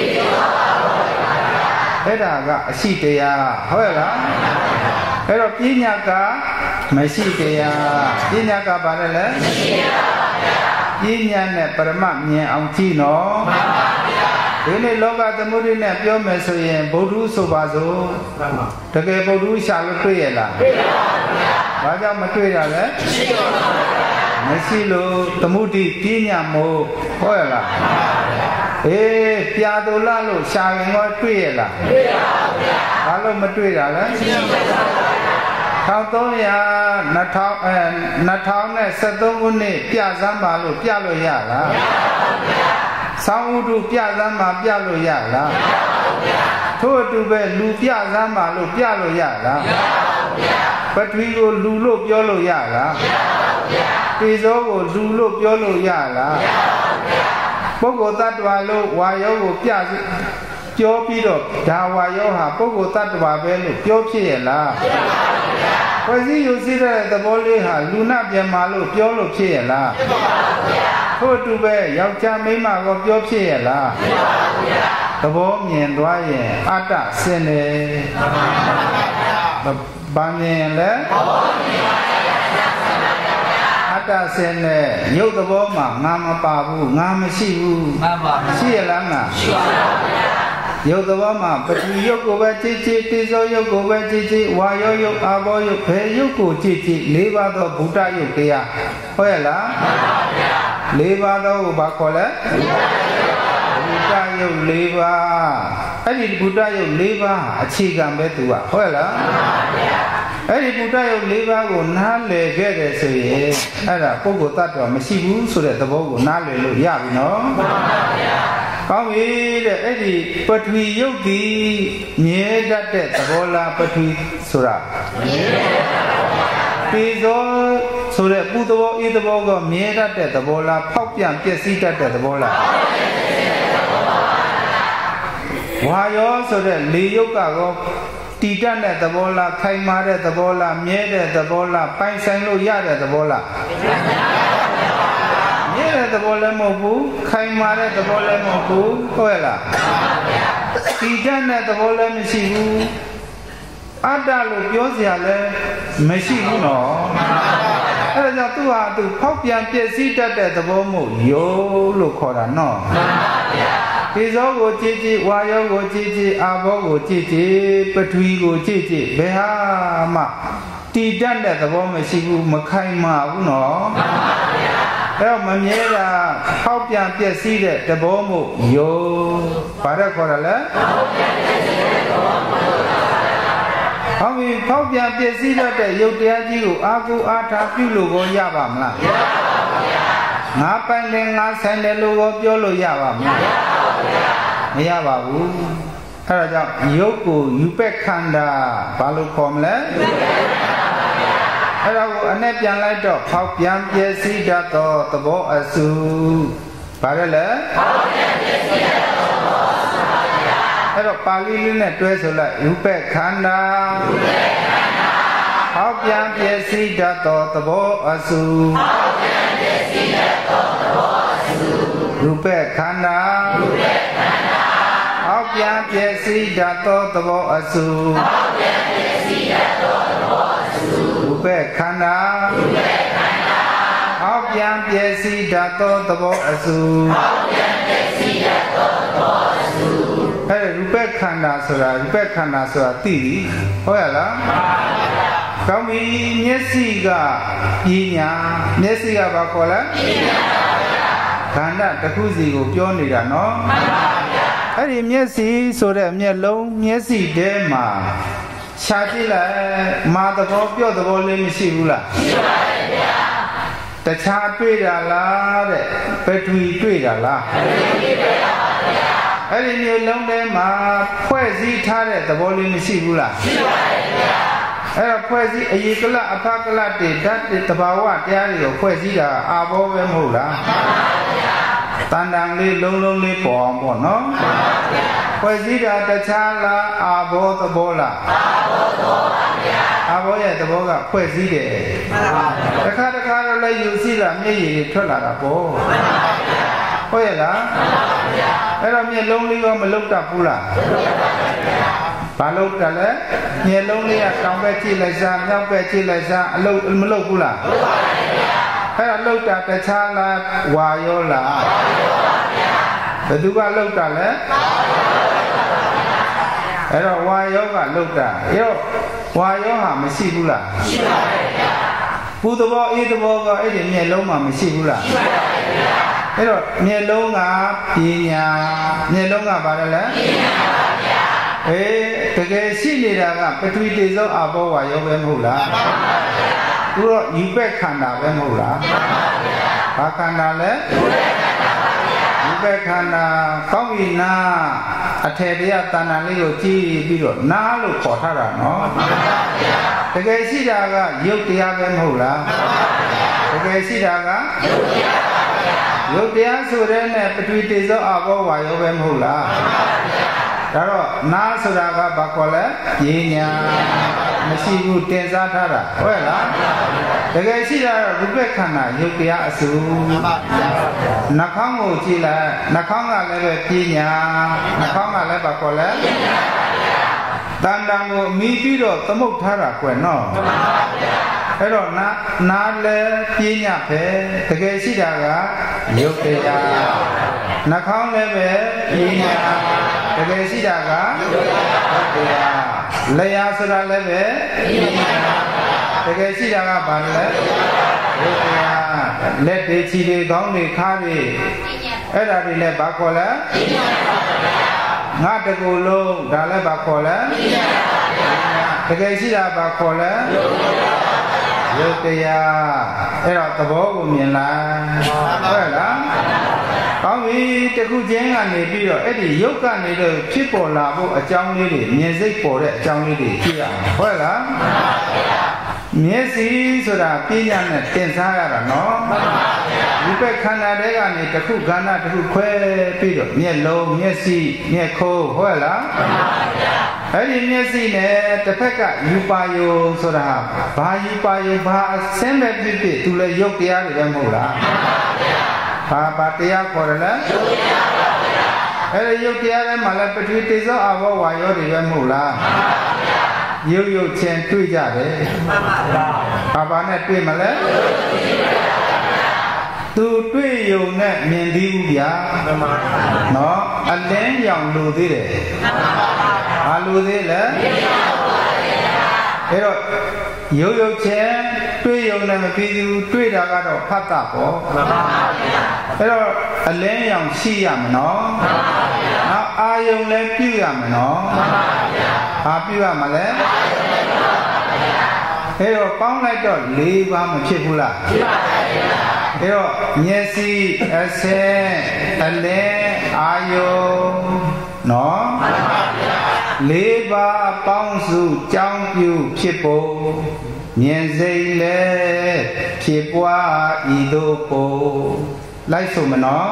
အဲ့ဒါကအရှိတရားဟုတ်ရဲ့လားအဲ့တော့ပညာကမရှိတရားပညာကဘာလဲမရှိပါဘူးပညာနဲ့ပရမတ်မြင်အောင်ကြည့်နော်မှန်ပါဗျာဒီနေ့လောကသမုဒိနဲ့ပြောမယ်ဆိုရင်ဗုဒ္ဓဆိုပါစို့တကယ်ဗုဒ္ဓရှာလို့တွေ့ရလားတွေ့ပါဘူးဗျာဘာကြောင့်မတွေ့တာလဲမရှိပါဘူးမရှိလို့သမုဒိပညာမို့ဟုတ်ရလားအေးပြာတူလာလို့ရှာရင်တော့တွေ့ရလားတွေ့ပါဘူးဗျာဘာလို့မတွေ့တာလဲမရှိပါဘူး2013ခုနှစ်ပြစမ်းပါလို့ပြလို့ရလားမရပါဘူးဗျာဆောင်းဥတုပြစမ်းပါပြလို့ရလားမရပါဘူးဗျာထို့အတူပဲလူပြစမ်းပါလို့ပြလို့ရလားမရပါဘူးဗျာပထဝီကိုလူလို့ပြောလို့ရလားမရပါဘူးဗျာတေဇောကိုလူလို့ပြောလို့ရလားမရပါဘူးဗျာပုဂ္ဂိုလ်တ attva လို့ဝါယောကိုပြောပြီးတော့ဒါဝါယောဟာပုဂ္ဂိုလ်တ attva ပဲလို့ပြောဖြစ်ရလားမဖြစ်ပါဘူးဗျာဝစီယူစီတဲ့သဘောလေးဟာလူနာပြန်မာလို့ပြောလို့ဖြစ်ရလားမဖြစ်ပါဘူးဗျာထို့အတူပဲယောက်ျားမိန်းမကိုပြောဖြစ်ရလားမဖြစ်ပါဘူးဗျာသဘောမြင်သွားရင်အတ္တစင်တယ်မှန်ပါဗျာဘာမြင်လဲသဘောမြင်ပါအတ္တစင်တဲ့ရုပ်သဘောမှာငါမပါဘူးငါမရှိဘူးမှန်ပါရှိရလားငါရှိပါဘူးဗျာရုပ်သဘောမှာပထဝီရုပ်ကိုပဲကြည့်ကြည့်တေဇောရုပ်ကိုပဲကြည့်ကြည့်ဝါယောရုပ်အာဘောရုပ်ဘယ်ရုပ်ကိုကြည့်ကြည့်၄ပါးသောဘုဒ္ဓရုပ်တရားဟုတ်ရဲ့လားမှန်ပါဗျာ၄ပါးသောကိုဘာခေါ်လဲဘုဒ္ဓရုပ်၄ပါးအဲ့ဒီဘုဒ္ဓရုပ်၄ပါးအခြေခံပဲသူကဟုတ်ရဲ့လားမှန်ပါဗျာအဲ့ဒီဘုဒ္ဓရုပ်၄ပါးကိုနားလည်ခဲ့တယ်ဆိုရင်အဲ့ဒါပုဂ္ဂိုလ်တ attva မရှိဘူးဆိုတဲ့သဘောကိုနားလည်လို့ရပြီနော်မှန်ပါဗျာကောင်းပြီတဲ့အဲ့ဒီပထဝီရုပ်ဒီမြဲတတ်တဲ့သဘောလားပထဝီဆိုတာမြဲတတ်တဲ့သဘောပါပေဇောဆိုတဲ့ပူသဘောအေးသဘောကမြဲတတ်တဲ့သဘောလားဖောက်ပြန်ပျက်စီးတတ်တဲ့သဘောလားဝါယောဆိုတဲ့လေယုတ်ကတော့တီးတတ်တဲ့သဘောလားခိုင်မာတဲ့သဘောလားမြဲတဲ့သဘောလားပိုင်ဆိုင်လို့ရတဲ့သဘောလားမြဲတဲ့သဘောလည်းမဟုတ်ဘူးခိုင်မာတဲ့သဘောလည်းမဟုတ်ဘူးဟုတ်ရဲ့လားတီးတတ်တဲ့သဘောလည်းမရှိဘူးအတ္တလို့ပြောစရာလည်းမရှိဘူးနော်အဲ့ဒါကြောင့်သူဟာသူဖောက်ပြန်ပြည့်စည်တတ်တဲ့သဘောမို့ယုတ်လို့ခေါ်တာနော်ဒီဇောကိုကြည်ကြည်ဝါယောကိုကြည်ကြည်အာဘောကိုကြည်ကြည်ပထဝီကိုကြည်ကြည်ဘယ်ဟာမှတည်တတ်တဲ့သဘောမရှိဘူးမခိုင်မာဘူးနော်အဲ့တော့မမြဲတာဖောက်ပြန်ပြည့်စည်တဲ့သဘောမို့ယုတ်ဘာတဲ့ခေါ်တာလဲဖောက်ပြန်ပြည့်စည်တဲ့သဘောမို့ဟောပြီဖောက်ပြန်ပြည့်စည်တဲ့ရုပ်တရားကြီးကိုအာကုအာထာပြုလို့ကိုရပါမလားရပါပါဗျာငါပိုင်တယ်ငါဆိုင်တယ်လို့ကိုပြောလို့ရပါမလားမရပါဘူးအဲ့ဒါကြောင့်ရုပ်ကိုယူပက်ခန္ဓာဘာလို့ခေါ်မလဲအဲ့ဒါကိုအနဲ့ပြန်လိုက်တော့ဖောက်ပြန်ပြည့်စည်တတ်သောသဘောအစုဘာလဲလဲဖောက်ပြန်ပြည့်စည်တတ်သောသဘောအစုပါဗျာအဲ့တော့ပါဠိလေးနဲ့တွဲဆိုလိုက်ယူပက်ခန္ဓာယူပက်ခန္ဓာဖောက်ပြန်ပြည့်စည်တတ်သောသဘောအစုဖောက်ပြန်ပြည့်စည်တတ်သောသဘောအစုယူပက်ခန္ဓာယူပက်ခန္ဓာဖောက်ပြန်ပြည့်စည်တတ်သောသဘောအစုဖောက်ပြန်ပြည့်စည်တတ်သောသဘောအစုယူပက်ခန္ဓာယူပက်ခန္ဓာဖောက်ပြန်ပြည့်စည်တတ်သောသဘောအစုဖောက်ပြန်ပြည့်စည်တတ်သောသဘောအစုအဲ့ရူပခန္ဓာဆိုတာရူပခန္ဓာဆိုတာသိပြီဟုတ်ရလားမှန်ပါဗျာကောင်းပြီမျက်စိကပညာမျက်စိကဘာခေါ်လဲပညာပါဗျာခန္ဓာတစ်ခုစီကိုပြောနေတာနော်မှန်ပါဗျာအဲ့ဒီမျက်စိဆိုတဲ့မျက်လုံးမျက်စိထဲမှာရှားကြည့်လိုက်မာသဘောပြော့သဘောလေးမရှိဘူးလားရှိပါတယ်ဗျာတခြားတွေ့တာလားတဲ့ပထဝီတွေ့တာလားပထဝီတွေ့တာပါဗျာအဲ့ဒီမျိုးလုံးထဲမှာဖွဲ့စည်းထားတဲ့သဘောလေးမရှိဘူးလားရှိပါတယ်ဗျာအဲ့တော့ဖွဲ့စည်းအယေကလအဖကလတေဓာတ်တဘာဝတရားတွေကိုဖွဲ့စည်းတာအာဘောပဲမဟုတ်လားမှန်ပါဗျာတန်တန်လေးလုံးလုံးလေးပေါ်အောင်ပေါ့နော်မှန်ပါဗျာဖွဲ့စည်းတာတခြားလားအာဘောသဘောလားအာဘောသဘောပါဗျာအာဘောရဲ့သဘောကဖွဲ့စည်းတယ်မှန်ပါဗျာတစ်ခါတော့လည်းယူစီတာမျက်ရည်တွေထွက်လာတာပေါ့မှန်ပါဗျာဟုတ်ရဲ့လားမှန်ပါဗျာအဲ့တော့မျက်လုံးလေးရောမလုတ်တတ်ဘူးလားလုတ်တတ်ပါဗျာဘာလုတ်တတ်လဲမျက်လုံးလေးကတောင်ဘက်ကြည့်လိုက်စားမြောက်ဘက်ကြည့်လိုက်စားအလုတ်မလုတ်ဘူးလားလုတ်ပါဗျာအဲ့တော့လုတ်တာတခြားလားဝါရောလားဝါရောပါဗျာဘယ်သူကလုတ်တာလဲအဲ့တော့ဝါရောကလုတ်တာရောဝါရောဟာမရှိဘူးလားရှိပါတယ်ဗျာပူသဘောအေးသဘောကအဲ့ဒီမျက်လုံးမှာမရှိဘူးလားရှိပါတယ်ဗျာအဲ့တော့မျက်လုံးကပညာမျက်လုံးကဘာလဲပညာပါဗျာအေးတကယ်ရှိနေတာကပထဝီတေဇောအဘောဝါရောပဲမဟုတ်လားမှန်ပါဗျာသူတော့ယူပက်ခန္ဓာပဲမဟုတ်လားမှန်ပါဗျာဘာခန္ဓာလဲယူပက်ခန္ဓာကောင်းပြီနာအထေတရားတဏ္ဍာလေးကိုကြည့်ပြီးတော့နာလို့ခေါ်ထားတာနော်မှန်ပါဗျာတကယ်ရှိတာကယုတ်တရားပဲမဟုတ်လားမှန်ပါဗျာတကယ်ရှိတာကယုတ်တရားပါဗျာယုတ်တရားဆိုတဲ့နဲ့ပထဝီတေဇောအဘောဝါရောပဲမဟုတ်လားမှန်ပါဗျာဒါတော့နာဆိုတာကဘာခေါ်လဲပညာမရှိဘူးတင်စားထားတာဟုတ်ရဲ့လားတကယ်ရှိတာတော့ရူပခန္ဓာယုတ်တရားအစုမှန်ပါဗျာနှာခေါင်းကိုကြည့်လိုက်နှာခေါင်းကလည်းပဲပညာနှာခေါင်းကလည်းဘာခေါ်လဲပညာပါဗျာတန်တန်ကိုအမိပြီးတော့သမုတ်ထားတာကွယ်နော်မှန်ပါဗျာအဲ့တော့နာလည်းပညာပဲတကယ်ရှိတာကယုတ်တရားနှာခေါင်းလည်းပဲပညာတကယ်ရှိတာကယုတ်တရားလျှာဆိုတာလည်းပဲပညာတကယ်ရှိတာကဘာလဲယုတ်တရားလက်တွေခြေတွေခေါင်းတွေခါးတွေအဲ့ဒါတွေလည်းဘာခေါ်လဲပညာပါဗျာငါတကူလုံးဒါလည်းဘာခေါ်လဲပညာပါဗျာတကယ်ရှိတာဘာခေါ်လဲယုတ်တရားအဲ့တော့သဘောကိုမြင်လားဟုတ်လားကောင်းပြီတခုချင်းကနေပြီးတော့အဲ့ဒီယုတ်ကနေတော့ဖြစ်ပေါ်လာဖို့အကြောင်းလေးတွေမြင်စိတ်ပေါ်တဲ့အကြောင်းလေးတွေကြည့်ရအောင်ဟုတ်လားမျက်စိဆိုတာပညာနဲ့တင်စားရတာနော်ဒီဘက်ခန္ဓာတွေကနေတစ်ခုခန္ဓာတစ်ခုခွဲပြီးတော့မျက်လုံးမျက်စိမျက်ခိုးဟုတ်လားအဲ့ဒီမျက်စိနဲ့တစ်ဖက်ကယူပါယုံဆိုတာဘာယူပါယုံဘာအစင်းပဲဖြစ်ဖြစ်သူလည်းရုပ်တရားတွေပဲမဟုတ်လားဘာတရားခေါ်ရလဲအဲ့ဒီရုပ်တရားတွေမှာလည်းပထဝီတေဇောအဘောဝါယောတွေပဲမဟုတ်လားရုပ်ချင်းတွေ့ကြတယ်ဘာနဲ့တွေ့မလဲသူတွေ့ရုံနဲ့မြင်သေးဘူးဗျာနော်အလင်းရောင်လိုသေးတယ်ဘာလိုသေးလဲအဲ့တော့ရုပ်ချင်းတွေ့ရုံနဲ့မပြီးဘူးတွေ့တာကတော့ဖတ်တာပေါ့အဲ့တော့အလင်းရောင်ရှိရမနော်နောက်အာယုံလည်းပြုရမနော်ဘာပြုရမလဲအဲ့တော့ပေါင်းလိုက်တော့၄ပါးမဖြစ်ဘူးလားဖြစ်ပါဘူးအဲ့တော့မျက်စိအဆင်းအလင်းအာယုံနော်၄ပါးပေါင်းစုကြောင်းပြုဖြစ်ဖို့မြင်စိတ်လည်းဖြစ်ပွားဤသို့ပို့လိုက်ဆိုမနော်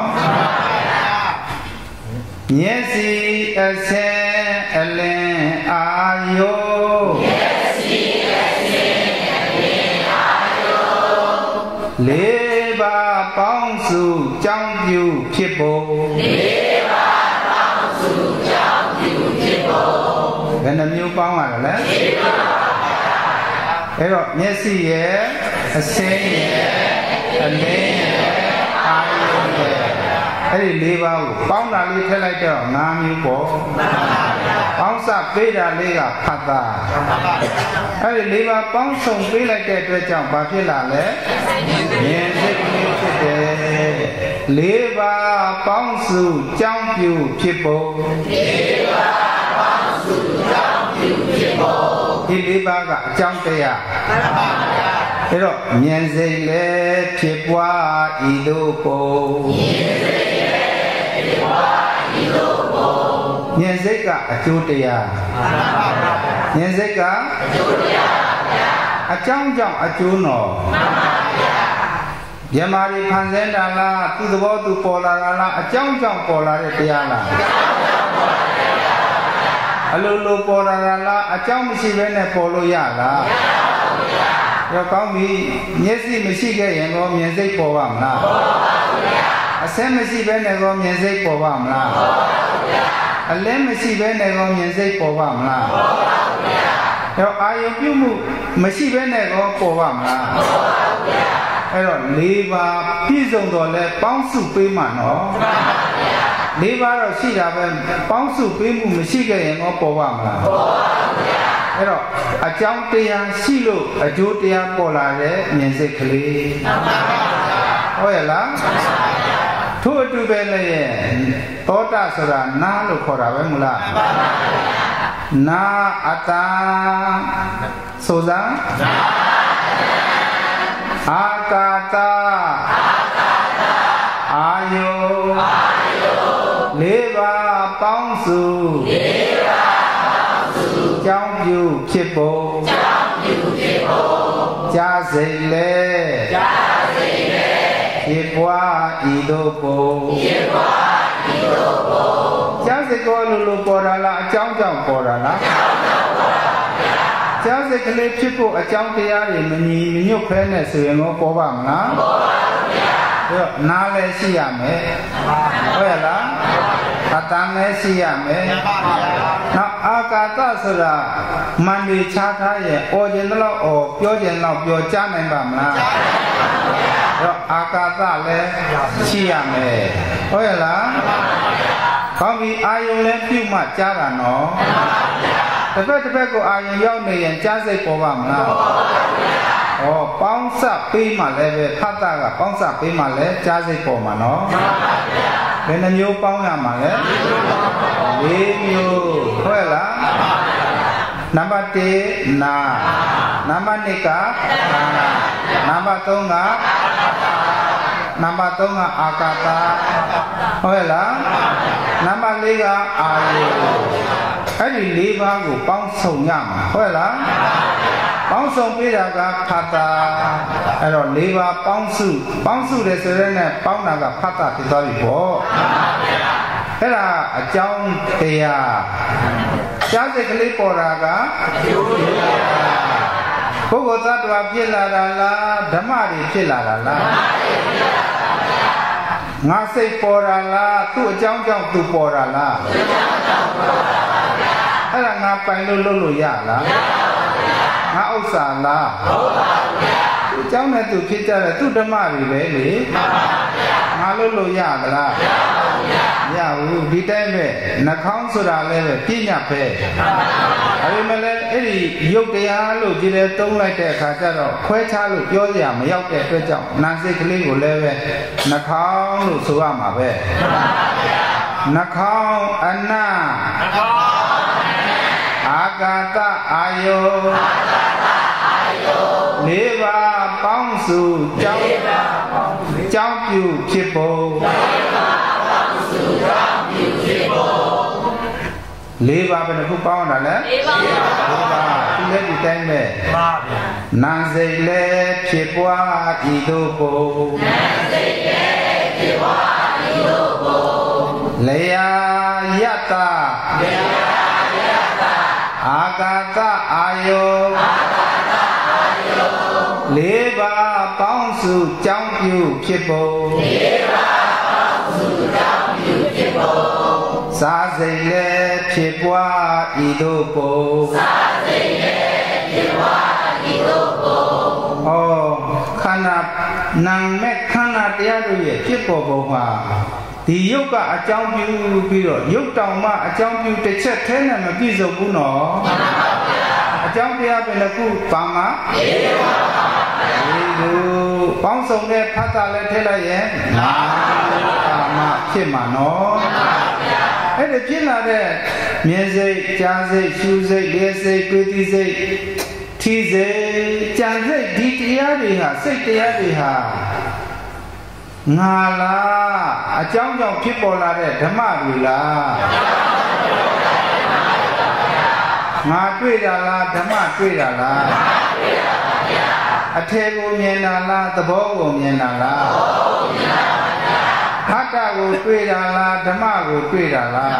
မျက်စိအဆင်းအလင်းအာယုံမျက်စိအဆင်းအလင်းအာယုံလေးပါးပေါင်းစုကြောင်းပြုဖြစ်ဖို့လေးပါးပေါင်းစုကြောင်းပြုဖြစ်ဖို့ဘယ်နှမျိုးပေါင်းရလဲလေးပါးအဲ့တော့မျက်စိရဲ့အဆင်းရဲ့အလင်းရဲ့အာယုံရဲ့အဲ့ဒီ၄ပါးကိုပေါင်းတာလေးထည့်လိုက်တော့၅မျိုးပေါ့ပေါင်းစပေးတာလေးကဖတ်တာအဲ့ဒီ၄ပါးပေါင်းစုံပေးလိုက်တဲ့အတွက်ကြောင့်ဘာဖြစ်လာလဲမြင်စိတ်ကလေးဖြစ်တယ်၄ပါးပေါင်းစုကြောင်းပြုဖြစ်ဖို့၄ပါးပေါင်းစုကြောင်းပြုဖြစ်ဖို့ဒီ၄ပါးကအကြောင်းတရားအဲ့တော့မြင်စိတ်လည်းဖြစ်ပွားဤသို့ပို့မြင်စိတ်ကအကျိုးတရားမြင်စိတ်ကအကျိုးတရားအကြောင်းကြောင့်အကျိုးတော်မြမာရီဖန်ဆင်းတာလားသူသဘောသူပေါ်လာတာလားအကြောင်းကြောင့်ပေါ်လာတဲ့တရားလားအလိုလိုပေါ်လာတာလားအကြောင်းမရှိဘဲနဲ့ပေါ်လို့ရလားရောကောင်းပြီမျက်စိမရှိခဲ့ရင်တော့မြင်စိတ်ပေါ်ပါမလားပေါ်ပါဘူးဗျာအဆင်းမရှိဘဲနဲ့တော့မြင်စိတ်ပေါ်ပါမလားပေါ်ပါဘူးဗျာအလင်းမရှိဘဲနဲ့တော့မြင်စိတ်ပေါ်ပါမလားပေါ်ပါဘူးဗျာရောအာယုပြုမှုမရှိဘဲနဲ့တော့ပေါ်ပါမလားပေါ်ပါဘူးဗျာအဲ့တော့၄ပါးပြည့်စုံတော့လဲပေါင်းစုပေးမှနော်မှန်ပါဗျာ၄ပါးတော့ရှိတာပဲပေါင်းစုပေးမှုမရှိခဲ့ရင်တော့ပေါ်ပါမလားပေါ်ပါဘူးဗျာအဲ့တော့အကြောင်းတရားရှိလို့အကျိုးတရားပေါ်လာတဲ့မြင်စိတ်ကလေးဟုတ်ရဲ့လားထို့အတူပဲလေသောတာဆိုတာနာလို့ခေါ်တာပဲမလားနာအတ္တဆိုစမ်းအာကာတအာယုလေးပါးပေါင်းစုကြောင်းပြုဖြစ်ဖို့ကြာစိတ်လေဖြစ်ပွားဤသို့ပို့ကြာစိတ်ကောလို့ပေါ်တာလားအကြောင်းကြောင့်ပေါ်တာလားကြာစိတ်ကလေးဖြစ်ဖို့အကြောင်းတရားတွေမညီမညွတ်ဖဲနဲ့ဆိုရင်တော့ပေါ်ပါမလားပေါ်ပါဘူးဗျာအဲ့တော့နားလည်းရှိရမယ်ဟုတ်ရဲ့လားအတန်လည်းရှိရမယ်နောက်အာကာသဆိုတာမန္တေချထားရဲ့အော်ခြင်းတော့အော်ပြောခြင်းတော့ပြောကြားနိုင်ပါမလားကြားနိုင်ပါဘူးဗျာအဲ့တော့အာကာသလည်းရှိရမယ်ဟုတ်ရဲ့လားကောင်းပြီအာယုံလည်းပြုမှကြားတာနော်တစ်ဖက်ကိုအာယုံရောက်နေရင်ကြားစိတ်ပေါ်ပါမလားပေါ်ပါဘူးဗျာဩပေါင်းစပ်ပေးမှလည်းပဲဖတ်တာကပေါင်းစပ်ပေးမှလည်းကြားစိတ်ပေါ်မှာနော်မှန်ပါဗျာဘယ်နှမျိုးပေါင်းရမှာလဲ၄မျိုးဟုတ်ရဲ့လားနံပါတ်1နာနံပါတ်2ကနံပါတ်3ကနံပါတ်3ကအာကာသဟုတ်ရဲ့လားနံပါတ်4ကအာယုအဲ့ဒီ၄ပါးကိုပေါင်းစုံရမှာဟုတ်ရဲ့လားပေါင်းစုံပေးတာကဖတ်တာအဲ့တော့၄ပါးပေါင်းစုတယ်ဆိုတဲ့နဲ့ပေါင်းတာကဖတ်တာဖြစ်သွားပြီပေါ့အဲ့ဒါအကြောင်းတရားကြားစိတ်ကလေးပေါ်တာကအကျိုးတရားပုဂ္ဂိုလ်သတ္တဝါဖြစ်လာတာလားဓမ္မတွေဖြစ်လာတာလားငါစိတ်ပေါ်တာလားသူ့အကြောင်းကြောင့်သူပေါ်တာလားအဲ့ဒါငါပိုင်လို့လုပ်လို့ရလားငါဥစ္စာလားဟုတ်ပါဘူးသူအကြောင်းနဲ့သူဖြစ်ကြတယ်သူဓမ္မတွေပဲလေငါလုပ်လို့ရသလားမရဘူးဒီတိုင်းပဲနှာခေါင်းဆိုတာလည်းပဲပြညတ်ပဲဒါပေမဲ့လည်းအဲ့ဒီရုပ်တရားလို့ဒီလေသုံးလိုက်တဲ့အခါကျတော့ခွဲခြားလို့ပြောရမရောက်တဲ့အတွက်ကြောင့်နာစိတ်ကလေးကိုလည်းပဲနှာခေါင်းလို့ဆိုရမှာပဲနှာခေါင်းအနံ့အာကာသအာယောလေးပါးပေါင်းစုကြောင်းပြုဖြစ်ပုံလေးပါးဘယ်နှခုပေါင်းတာလဲလေးပါးဒီလည်းဒီတိုင်းပဲနာစိတ်လည်းဖြစ်ပွားဤသို့ပုံလျာယတ္တအာကာသအာယောလေးပါးပေါင်းစုကြောင်းပြုဖြစ်ပုံစာစိတ်လည်းဖြစ်ပွားဤသို့ပုံဟောခန္ဓာနာမဲ့ခန္ဓာတရားတို့ရဲ့ဖြစ်ပေါ်ပုံမှာဒီယုတ်ကအကြောင်းပြုပြီးတော့ယုတ်တောင်မှအကြောင်းပြုတစ်ချက်ထဲနဲ့မပြည့်စုံဘူးနော်အကြောင်းတရားပဲလည်းခုပါမှာဒီလိုပေါင်းစုံတဲ့ဖတ်တာလည်းထည့်လိုက်ရင်နာမဖြစ်မှာနော်အဲ့ဒါဖြစ်လာတဲ့မြင်စိတ်ကြားစိတ်ရှုစိတ်လျှက်စိတ်တွေးသိစိတ်ထီစိတ်ကြံစိတ်ဒီတရားတွေဟာစိတ်တရားတွေဟာငါလားအကြောင်းကြောင့်ဖြစ်ပေါ်လာတဲ့ဓမ္မတွေလားငါတွေ့တာလားဓမ္မတွေ့တာလားအထည်ကိုမြင်တာလားသဘောကိုမြင်တာလားဟတ္တကိုတွေ့တာလားဓမ္မကိုတွေ့တာလား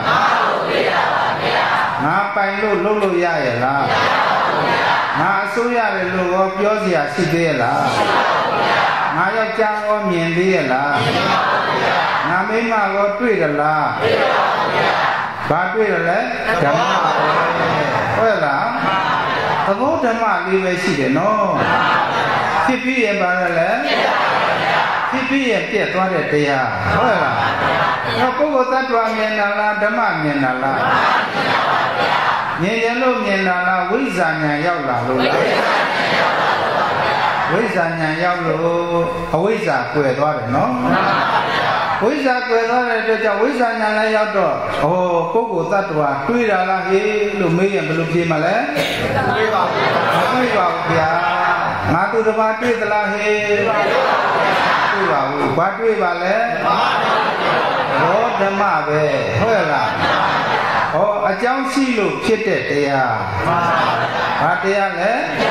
ငါပိုင်လို့လုပ်လို့ရရဲ့လားငါအစိုးရတယ်လို့ရောပြောစရာရှိသေးရဲ့လားငါယောက်ျားရောမြင်သေးရဲ့လားငါမိန်းမရောတွေ့တယ်လားဘာတွေ့တယ်လဲဓမ္မဟုတ်လားသဘောဓမ္မလေးပဲရှိတယ်နော်ဖြစ်ပြီးရင်ဘာလဲဖြစ်ပြီးရင်ပြည့်သွားတဲ့တရားဟုတ်လားတော့ပုဂ္ဂိုလ်သတ္တဝါမြင်တာလားဓမ္မမြင်တာလားမြင်တယ်လို့မြင်တာလားဝိဇ္ဇာဉာဏ်ရောက်လာလို့လားဝိဇ္ဇာဉာဏ်ရောက်လို့အဝိဇ္ဇာကွယ်သွားတယ်နော်ဝိဇ္ဇာကွယ်သွားတဲ့အတွက်ကြောင့်ဝိဇ္ဇာဉာဏ်လည်းရောက်တော့ပုဂ္ဂိုလ်သတ္တဝါတွေးတာလားဟေးလို့မေးရင်ဘယ်လိုဖြေမှာလဲတွေးပါဘူးမတွေးပါဘူးဗျာငါသူတစ်ပါးတွေးသလားဟေးတွေးပါဘူးဘာတွေးပါလဲဘောဓမ္မပဲဟုတ်လားအကြောင်းရှိလို့ဖြစ်တဲ့တရားဘာတရားလဲ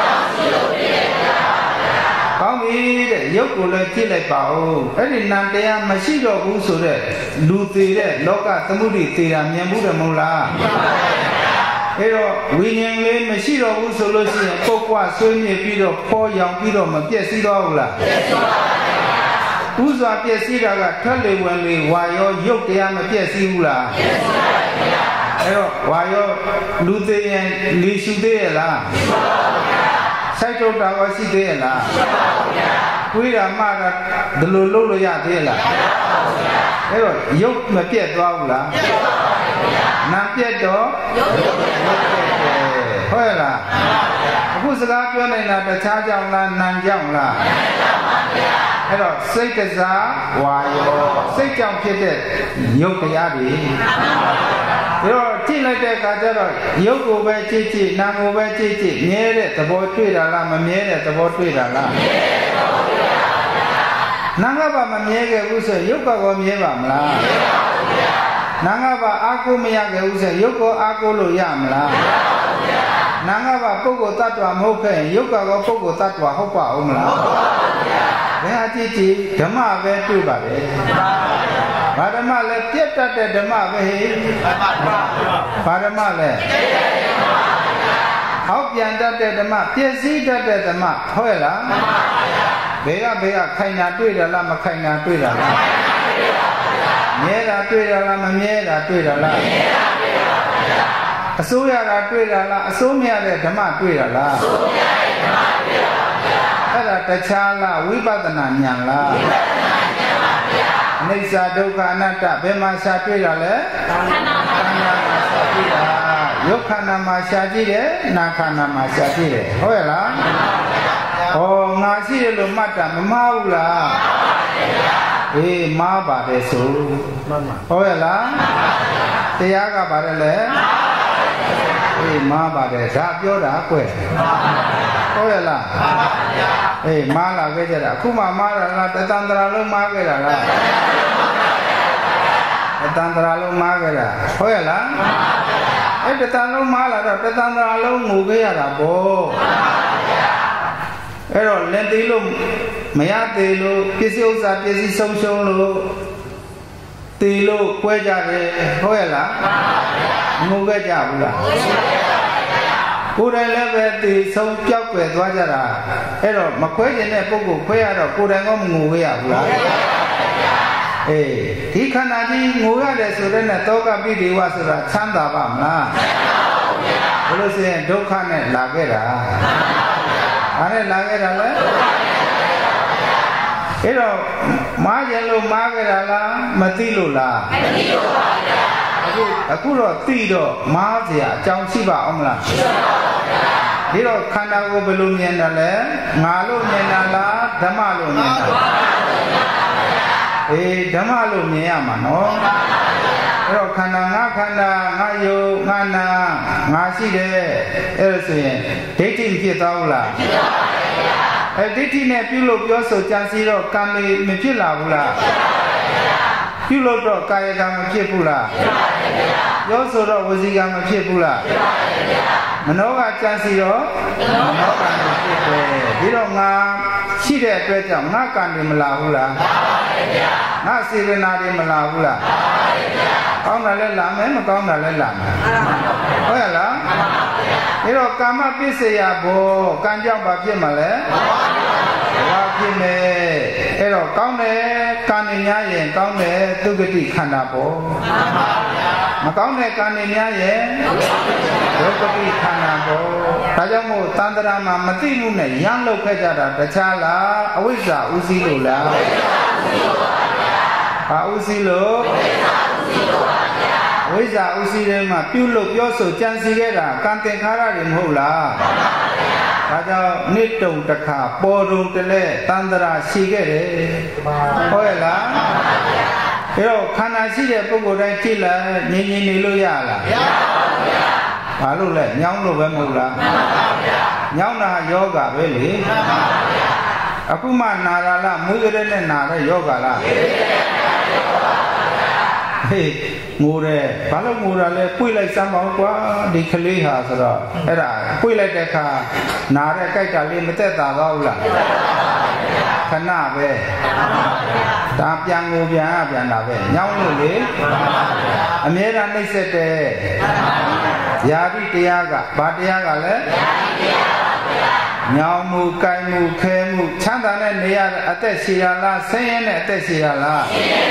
ကောင်းပြီတဲ့ရုပ်ကိုလည်းကြည့်လိုက်ပါဦးအဲ့ဒီနာမ်တရားမရှိတော့ဘူးဆိုတော့လူသေးတဲ့လောကသမှုတွေသေးတာမြင်ဘူးတယ်မဟုတ်လားအဲ့တော့ဝိညာဉ်လေးမရှိတော့ဘူးဆိုလို့ရှိရင်ပုတ်ကွဆွေးမြေပြီးတော့ဖောရောင်ပြီးတော့မပြည့်စည်တော့ဘူးလားပြည့်စည်ပါဘူးဥစွာပြည့်စည်တာကထွက်လေဝင်လေဝါရောရုပ်တရားမပြည့်စည်ဘူးလားပြည့်စည်ပါဘူးအဲ့တော့ဝါရောလူသေးရင်လီရှုသေးရဲ့လားစိုက်ထုတ်တာရောရှိသေးရဲ့လားကိုယ်ရမှတာဒီလိုလုပ်လို့ရသေးလားအဲ့တော့ရုပ်မပြတ်သွားဘူးလားနာပြတ်တော့ဟုတ်လားအခုစကားပြောနေတာတခြားကြောင့်လားနာကြောင့်လားအဲ့တော့စိတ်ကစားဝါယောစိတ်ကြောင့်ဖြစ်တဲ့ရုပ်တရားတွေဒါတော့ကြည့်လိုက်တဲ့အခါကျတော့ရုပ်ကိုပဲကြည့်ကြည့်နာမ်ကိုပဲကြည့်ကြည့်မြဲတဲ့သဘောတွေ့တာလားမမြဲတဲ့သဘောတွေ့တာလားမြဲတဲ့သဘောတွေ့တာပါဗျာနာမ်ကပါမမြဲခဲ့ဘူးဆိုရုပ်ကရောမြဲပါမလားမြဲပါဘူးဗျာ Nangaba aku meyake use yoko aku lo yamla. Nangaba poko tatwa moke yoka go poko tatwa hopa umla. Beha cici dhamma be tu ba be. Dhamma le piet tatte dhamma be he. Dhamma le. Hau pian tatte dhamma piet si tatte dhamma hoye la. Bega khaina tui da la ma khaina tui da la. Mye da tui da la ma mye da tui da la. Asoya da tui da la asomya de dhamma tui da la. Ada tachala wipatana nyan la. Nisa dukkha anatta bema sa tui da le. Khana ma sa tui da. Yokhana ma sa ji de nakhana ma sa ji de. Hoye la. Oh, ngasi de lo mata memau lah. Ma bade so. Oh ya lah. Tiaga bade le. Ma bade. Dah pure dah kue. Oh ya lah. Ma lah ke jadi. Aku mama lah. Tetan terlalu ma ke dah lah. Tetan terlalu ma ke dah. Oh ya lah. Tetan terlalu ma lah. Tetan terlalu muke ya dah bo. Ero lenti lo mayate lo kisi usa kisi somsong lo ti lo kue jare hoye la muge jabula kure lebe ti som piao kue dwa jara ero makwe jene poko kue aro kure ngom muge jabula di khana ji muge de sure ne toka pidi wa sura chanda ba mla bolo se dukkha ne la ke da Ane lage rala, ero majelo mage rala mati lo la. Aku lo tido maja jauh siapa omla. Ero khana ko belum nyendale, ngalu nyendala, dhamma lo nyendala. Dhamma lo nyendama no. Ero khana ngayo ngana ngasi de, ero suyen dating kita ula. Dating ne pulo biasa jansi ro kami menjela ula. Pulo ro kaya kami menjela. Biasa ro wajib kami menjela. Menoga jansi ro, menoga menjela. Biro ngam sih kerja ngakan di melahula. Nasi renari melahula. Kau nak lama, kau nak lama. Oh ya lah. Iro kama pise ya bo, kanjang bapje male. Bapje me. Iro kau ne kaninya yen, kau ne tu geti khana bo. Kau ne kaninya yen, tu geti khana bo. Kaja mo tandra ma mati mu ne yang lo kerja dah bercala, awisa usi lo lah. Usi lo. Wisa usi de ma pulo biasa jansi kera kanten kara de mohla. Kaja nitong takha porung tele tandra si kere. Hoye la. Ero khana si de poko dai tila nyin ni lo ya la. Ba lo le nyong lo be mohla. Nyong na yoga be le. Aku ma nara la mu kere ne nara yoga la. Ngure, kalau ngura le, pui lagi sama apa di keliha sera. Era, pui lagi dekha, nara kai kali mete tahu lah. Kena be, tapi yang ngubia biar nabe, nyau le, amira ni sete, jadi tiaga, batiaga le. Nyau mu, kai mu, kemu, canda ne niat ate siala, sen ate siala.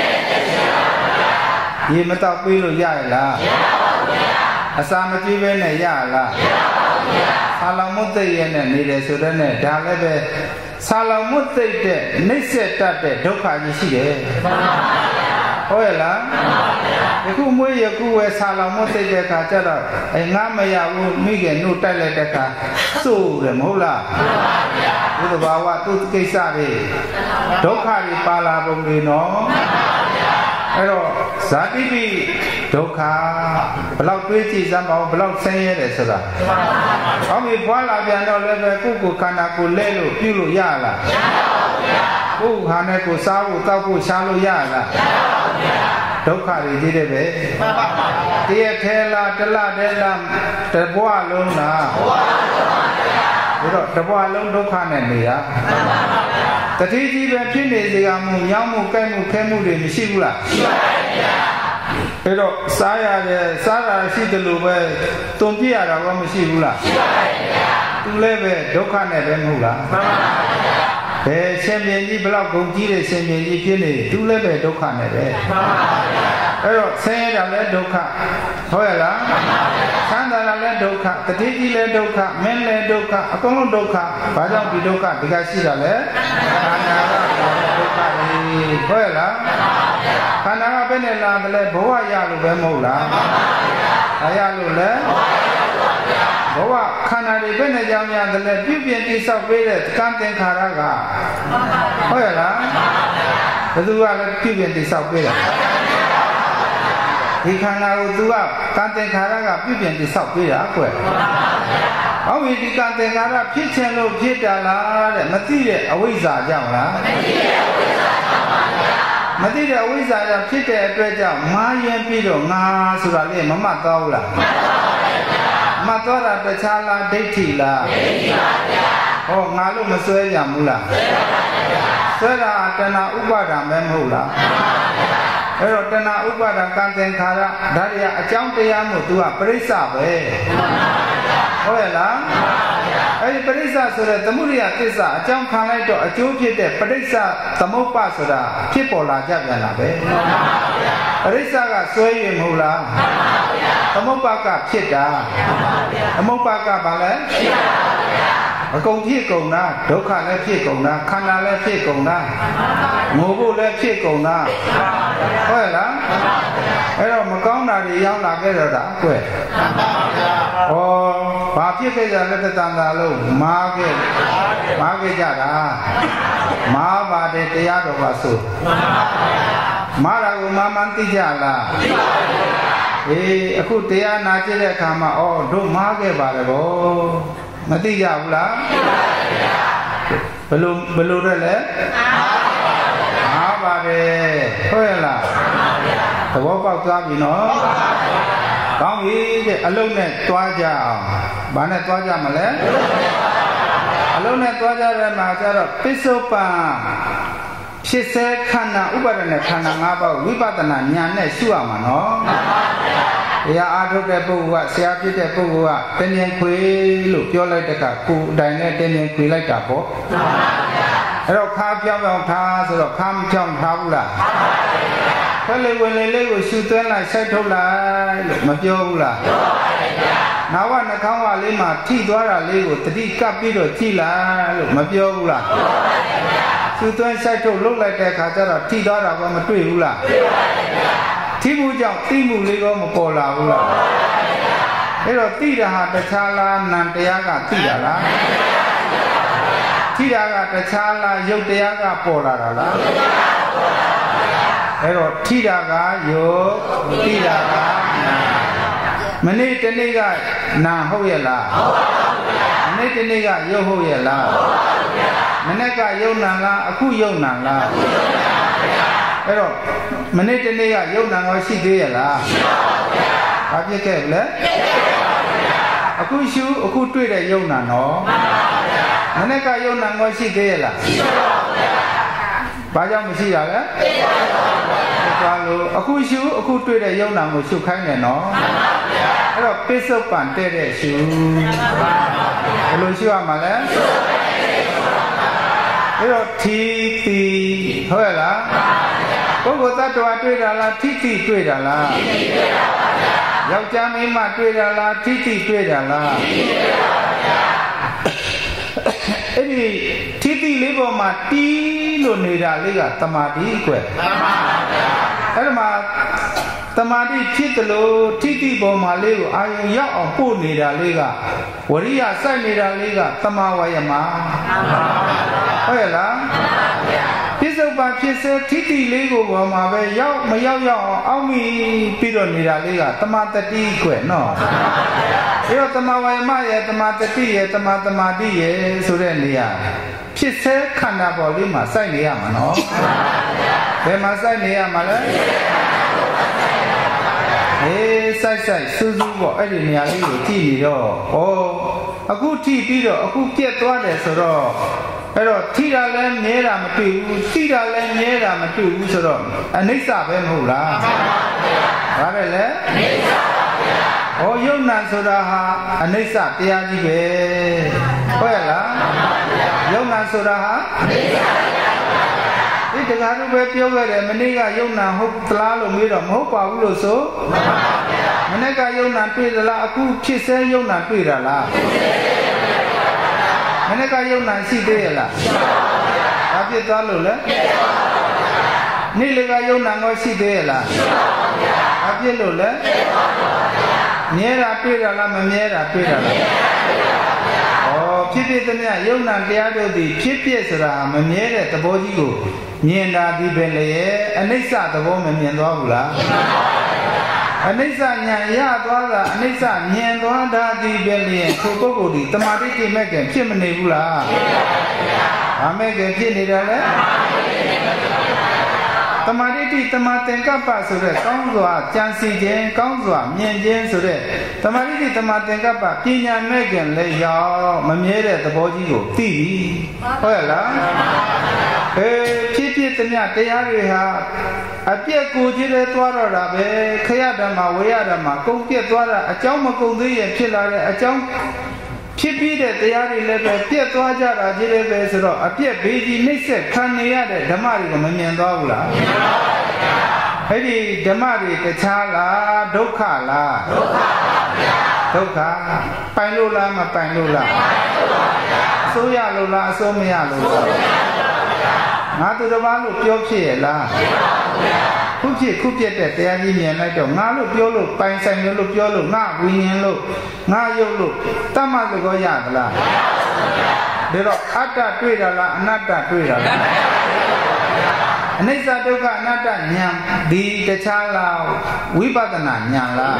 Ye mata pui lo ya la. Asa mati be ne ya la. Salam mutai ye ne ni de so de ne da le be salam mutai de ni se tat de dukkha ji shi de. Hoye la. Yaku mwe yaku we salam mutai de kha cha da ai nga ma ya bu mi ke nu tai le de kha so de mo la. Bu ba wa tu kaisa de dukkha ri pa la bong ni no. Ero zati bi dukkha belau tui chi zambao belau senye de sura. Kami buat la biar no lebe kuku kana ku lelu pilu ya la. Kuku hane ku sawu tau ku shalu ya la. ဒုက္ခတွေကြီးတယ်ပဲတရက်ထဲလားတလထဲလားတဘွားလုံးလားဒါတော့တဘွားလုံးဒုက္ခနဲ့နေတာတတိကြီးပဲဖြစ်နေစေကမှုညောင်းမှုကြိုက်မှုခဲမှုတွေမရှိဘူးလားရှိပါရဲ့ဗျာအဲ့တော့စားရတယ်စားတာရှိတယ်လို့ပဲတုံပြရတာဘာမရှိဘူးလားရှိပါရဲ့ဗျာသူလည်းပဲဒုက္ခနဲ့ပဲမဟုတ်လားမှန်ပါဗျာဘယ်ရှင်မြင်ကြီးဘလောက်ကုန်ကြီးတဲ့ရှင်မြင်ကြီးဖြစ်နေသူလည်းပဲဒုက္ခနဲ့ပဲမှန်ပါဗျာအဲ့တော့ဆင်းရဲတာလည်းဒုက္ခဟုတ်ရဲ့လားမှန်ပါဗျာချမ်းသာတာလည်းဒုက္ခတတိကြီးလည်းဒုက္ခမင်းလည်းဒုက္ခအကုန်လုံးဒုက္ခဘာကြောင့်ဒီဒုက္ခဒီကရှိတာလဲခန္ဓာကဒုက္ခတွေဟုတ်ရဲ့လားမှန်ပါဗျာခန္ဓာကဘယ်နဲ့လာတယ်လဲဘဝရလို့ပဲမဟုတ်လားမှန်ပါဗျာအရလို့လဲဘဝခန္ဓာတွေဘယ်နဲ့ကြောင့်ရတယ်လဲပြုပြင်တိဆောက်ပေးတဲ့ကံသင်္ခါရကဟုတ်ရဲ့လားဘယ်သူကလဲပြုပြင်တိဆောက်ပေးတယ်ဒီခန္ဓာကိုသူကကံသင်္ခါရကပြုပြင်တိဆောက်ပေးတာကွယ်ဟုတ်ပြီဒီကံသင်္ခါရဖြစ်ခြင်းလို့ဖြစ်တာလားတဲ့မသိတဲ့အဝိဇ္ဇာကြောင့်လားမသိတဲ့အဝိဇ္ဇာကြောင့်ဖြစ်တဲ့အတွက်ကြောင့်မာရင်ပြီးတော့ငါဆိုတာလေးမမှတ်တော့ဘူးလားမှတ်တော့တာတခြားလားဒိဋ္ဌိလားဒိဋ္ဌိပါဗျာဟောငါလို့မစွဲကြဘူးလားစွဲပါဗျာစွဲတာတဏှာဥပါဒံပဲမဟုတ်လားမှန်ပါဗျာအဲ့တော့တဏှာဥပါဒံကံသင်္ခါရဒါတွေကအကြောင်းတရားမို့ तू ကပရိစ္ဆပဲမှန်ပါဗျာဟုတ်ရဲ့လားမှန်ပါဗျာအဲ့ဒီပရိစ္ဆဆိုတဲ့သမုဒိယသစ္စာအကြောင်းခံလိုက်တော့အကျိုးဖြစ်တဲ့ပရိစ္ဆသမုပ္ပါဆိုတာဖြစ်ပေါ်လာကြပြန်တာပဲမှန်ပါဗျာပရိစ္ဆကစွဲရင်မဟုတ်လားမှန်ပါဗျာသမုပ္ပါကဖြစ်တာမှန်ပါဗျာသမုပ္ပါကဘာလဲဖြစ်တာပါဗျာအကုန်ဖြစ်ကုန်တာဒုက္ခလည်းဖြစ်ကုန်တာခန္ဓာလည်းဖြစ်ကုန်တာငိုဖို့လည်းဖြစ်ကုန်တာဟုတ်ရဲ့လားအဲ့တော့မကောင်းတာတွေရောက်လာခဲ့တော့တာကွယ်ဩဘာဖြစ်ခဲ့ကြလဲတဏ္ဍာလုံးမာခဲ့ကြတာမာပါတယ်တရားတော်ပါဆိုမာတာကိုမမှန်သိကြလားသိပါဘူးအေးအခုတရားနာကြည့်တဲ့အခါမှာဩတို့မာခဲ့ပါတယ်ဗောမသိကြဘူးလားသိပါဗျာဘယ်လိုလဲလဲမာပါတယ်ဟုတ်ရဲ့လားသဘောပေါက်သွားပြီနော်ကောင်းပြီတဲ့အလုံးနဲ့တွားကြအောင်ဘာနဲ့တွားကြမလဲအလုံးနဲ့တွားကြတဲ့မှာကျတော့ပစ္စုပန်ဖြစ်စေခန္ဓာဥပါဒနဲ့ခန္ဓာ၅ပါးဝိပဿနာဉာဏ်နဲ့ရှုရမှာနော်တရားအားထုတ်တဲ့ပုဂ္ဂိုလ်ကဆရာဖြစ်တဲ့ပုဂ္ဂိုလ်ကတင်းရင်ခွေလို့ပြောလိုက်တဲ့ကကိုယ်တိုင်နဲ့တင်းရင်ခွေလိုက်တာပေါ့အဲ့တော့ခါပြောင်းပြောင်းထားဆိုတော့ခါမပြောင်းထားဘူးလားဖက်လေဝင်လေလေးကိုရှူသွင်းလိုက်ဆက်ထုတ်လိုက်လို့မပြောဘူးလားပြောပါတယ်ဗျာနာဝနှာခေါင်းဝလေးမှာထိသွားတာလေးကိုတတိကပ်ပြီးတော့ကြည့်လိုက်လို့မပြောဘူးလားပြောပါတယ်ဗျာရှူသွင်းဆက်ထုတ်လုပ်လိုက်တဲ့အခါကျတော့ထိသွားတာကမတွေ့ဘူးလားတွေ့ပါတယ်ဗျာထိမှုကြောင့်သိမှုလေးကောမပေါ်လာဘူးလားပေါ်ပါတယ်ဗျာအဲ့တော့သိတာဟာတခြားလားနံတရားကသိတာလားထိတာကတခြားလားရုပ်တရားကပေါ်လာတာလားအဲ့တော့ထိတာကယုတ်သိတာကနာမနေ့တနေ့ကနာဟုတ်ရဲ့လားဟုတ်ပါဘူးဗျာမနေ့တနေ့ကယုတ်ဟုတ်ရဲ့လားဟုတ်ပါဘူးဗျာမနေ့ကယုတ်နာလားအခုယုတ်နာလားအခုယုတ်နာပါဗျာအဲ့တော့မနေ့တနေ့ကယုတ်နာရောရှိသေးရဲ့လားရှိပါဘူးဗျာဘာဖြစ်ခဲ့လဲဖြစ်ခဲ့ပါဘူးဗျာအခုရှုအခုတွေ့တဲ့ယုတ်နာနော်မှန်ပါဗျာမနေ့ကယုတ်နာရောရှိသေးရဲ့လားရှိပါဘူးဗျာဘာကြောင့်မရှိတာလဲသိပါဘူးလို့အခုရှုအခုတွေ့တဲ့ယုံနာကိုရှုခိုင်းတယ်နော်မှန်ပါဗျာအဲ့တော့ပိဿုပန်တဲ့တဲ့ရှုမှန်ပါဗျာဘယ်လိုရှုရမှာလဲအဲ့တော့ထီတီဟုတ်ရဲ့လားမှန်ပါဗျာပုဂ္ဂိုလ်တ attva တွေ့တာလားထိတိတွေ့တာလားထိတိတွေ့တာပါဗျာယောက်ျားမိန်းမတွေ့တာလားထိတိတွေ့တာလားထိတိတွေ့တာပါဗျာအဲ့ဒီထိတိလေးပေါ်မှာတီးလို့နေတာလေးကတမာတိကွယ်မှန်ပါဗျာအဲ့ဒါမှာတမာတိဖြစ်တယ်လို့ထိတိပေါ်မှာလေးကိုအာယုံရောက်အောင်ပို့နေတာလေးကဝရိယစိုက်နေတာလေးကတမာဝယမမှန်ပါဗျာဟုတ်ရဲ့လားမှန်ပါဗျာပြစ္ဆုတ်ပါဖြစ်စေထိတိလေးကိုပေါ်မှာပဲရောက်မရောက်အောင်အောက်မိပြီးတော့နေတာလေးကတမာတတိကွယ်နော်မှန်ပါဗျာအဲ့တော့တမာဝယမရဲ့တမာတတိရဲ့တမာတမာတိရဲ့ဆိုတဲ့နေရာဖြစ်စေခန္ဓာပေါ်လေးမှာစိုက်နေရမှာနော်မှန်ပါဗျာဘယ်မှာစိုက်နေရမှာလဲစိုက်စူးစူးပေါ့အဲ့ဒီနေရာလေးကိုကြည့်နေတော့အခုထိပြီးတော့အခုပြက်သွားတယ်ဆိုတော့အဲ့တော့ထိတာလည်းမြဲတာမတွေ့ဘူးထိတာလည်းမြဲတာမတွေ့ဘူးဆိုတော့အနိစ္စပဲမဟုတ်လားဘာလဲလဲအနိစ္စပါဗျာယုံနာဆိုတာဟာအနိစ္စတရားကြီးပဲဟုတ်ရဲ့လားယုံနာဆိုတာဟာအနိစ္စတရားဒီတရားတို့ပဲပြောခဲ့တယ်မနေ့ကယုံနာဟုတ်သလားလို့မေးတော့မဟုတ်ပါဘူးလို့ဆိုမှန်ပါဗျာမနေ့ကယုံနာတွေ့သလားအခုဖြစ်စေယုံနာတွေ့တာလားမနေ့ကယုံနာရှိသေးရဲ့လားဘာဖြစ်သွားလို့လဲနေ့လေကယုံနာငေါရှိသေးရဲ့လားဘာဖြစ်လို့လဲမြဲတာတွေ့တာလားမမြဲတာတွေ့တာလားဖြစ်ဖြစ်သမျှယုံနာတရားတို့သည်ဖြစ်ဖြစ်ဆိုတာမမြဲတဲ့သဘောကြီးကိုမြင်တာဒီပဲလေအနိစ္စသဘောမမြင်သွားဘူးလားအနိစ္စညာရသွားတာအနိစ္စမြင်သွားတာဒီပဲလေထိုပုဂ္ဂိုလ်ဒီတမာတိတိမဲ့ကဖြစ်မနေဘူးလားဘာမဲ့ကဖြစ်နေတာလဲတမာတိတိတမာသင်္ကပ္ပဆိုတဲ့ကောင်းစွာကြံစီခြင်းကောင်းစွာမြင်ခြင်းဆိုတဲ့တမာတိတိတမာသင်္ကပ္ပပညာမဲ့ကလည်းရောက်မမြဲတဲ့သဘောကြီးကိုသိပြီဟုတ်ရဲ့လားဖြစ်ဖြစ်သမျှတရားတွေဟာအပြက်ကိုကြီးတဲ့သွားတော့တာပဲခရဓမ္မဝေယဓမ္မကုန်ပြက်သွားတာအကြောင်းမကုန်သေးရင်ဖြစ်လာတဲ့အကြောင်းဖြစ်ပြီးတဲ့တရားတွေလည်းပဲပြက်သွားကြတာကြီးလည်းပဲဆိုတော့အပြက်ဘေးကြီးနှိမ့်ဆက်ခံနေရတဲ့ဓမ္မတွေကိုမမြင်သွားဘူးလားမြင်ပါပါဘုရားအဲ့ဒီဓမ္မတွေတခြားလားဒုက္ခလားဒုက္ခပါဗျာဒုက္ခပိုင်လို့လားမပိုင်လို့လားပိုင်လို့ပါဗျာအစိုးရလို့လားအစိုးမရလို့လားငါသူတစ်ပါးလို့ပြောဖြစ်ရဲ့လားဖြစ်ပါဘူးဗျာခုဖြစ်တဲ့တရားကြီးမြင်လိုက်တော့ငါလို့ပြောလို့ပိုင်ဆိုင်လို့ပြောလို့ငါဝိညာဉ်လို့ငါယုတ်လို့တတ်မှသဘောရသလားမရပါဘူးဗျာဒါတော့အတ္တတွေ့တာလားအနတ္တတွေ့တာလားအနိစ္စဒုက္ခအနတ္တဉာဏ်ဒီတခြားလားဝိပဿနာဉာဏ်လား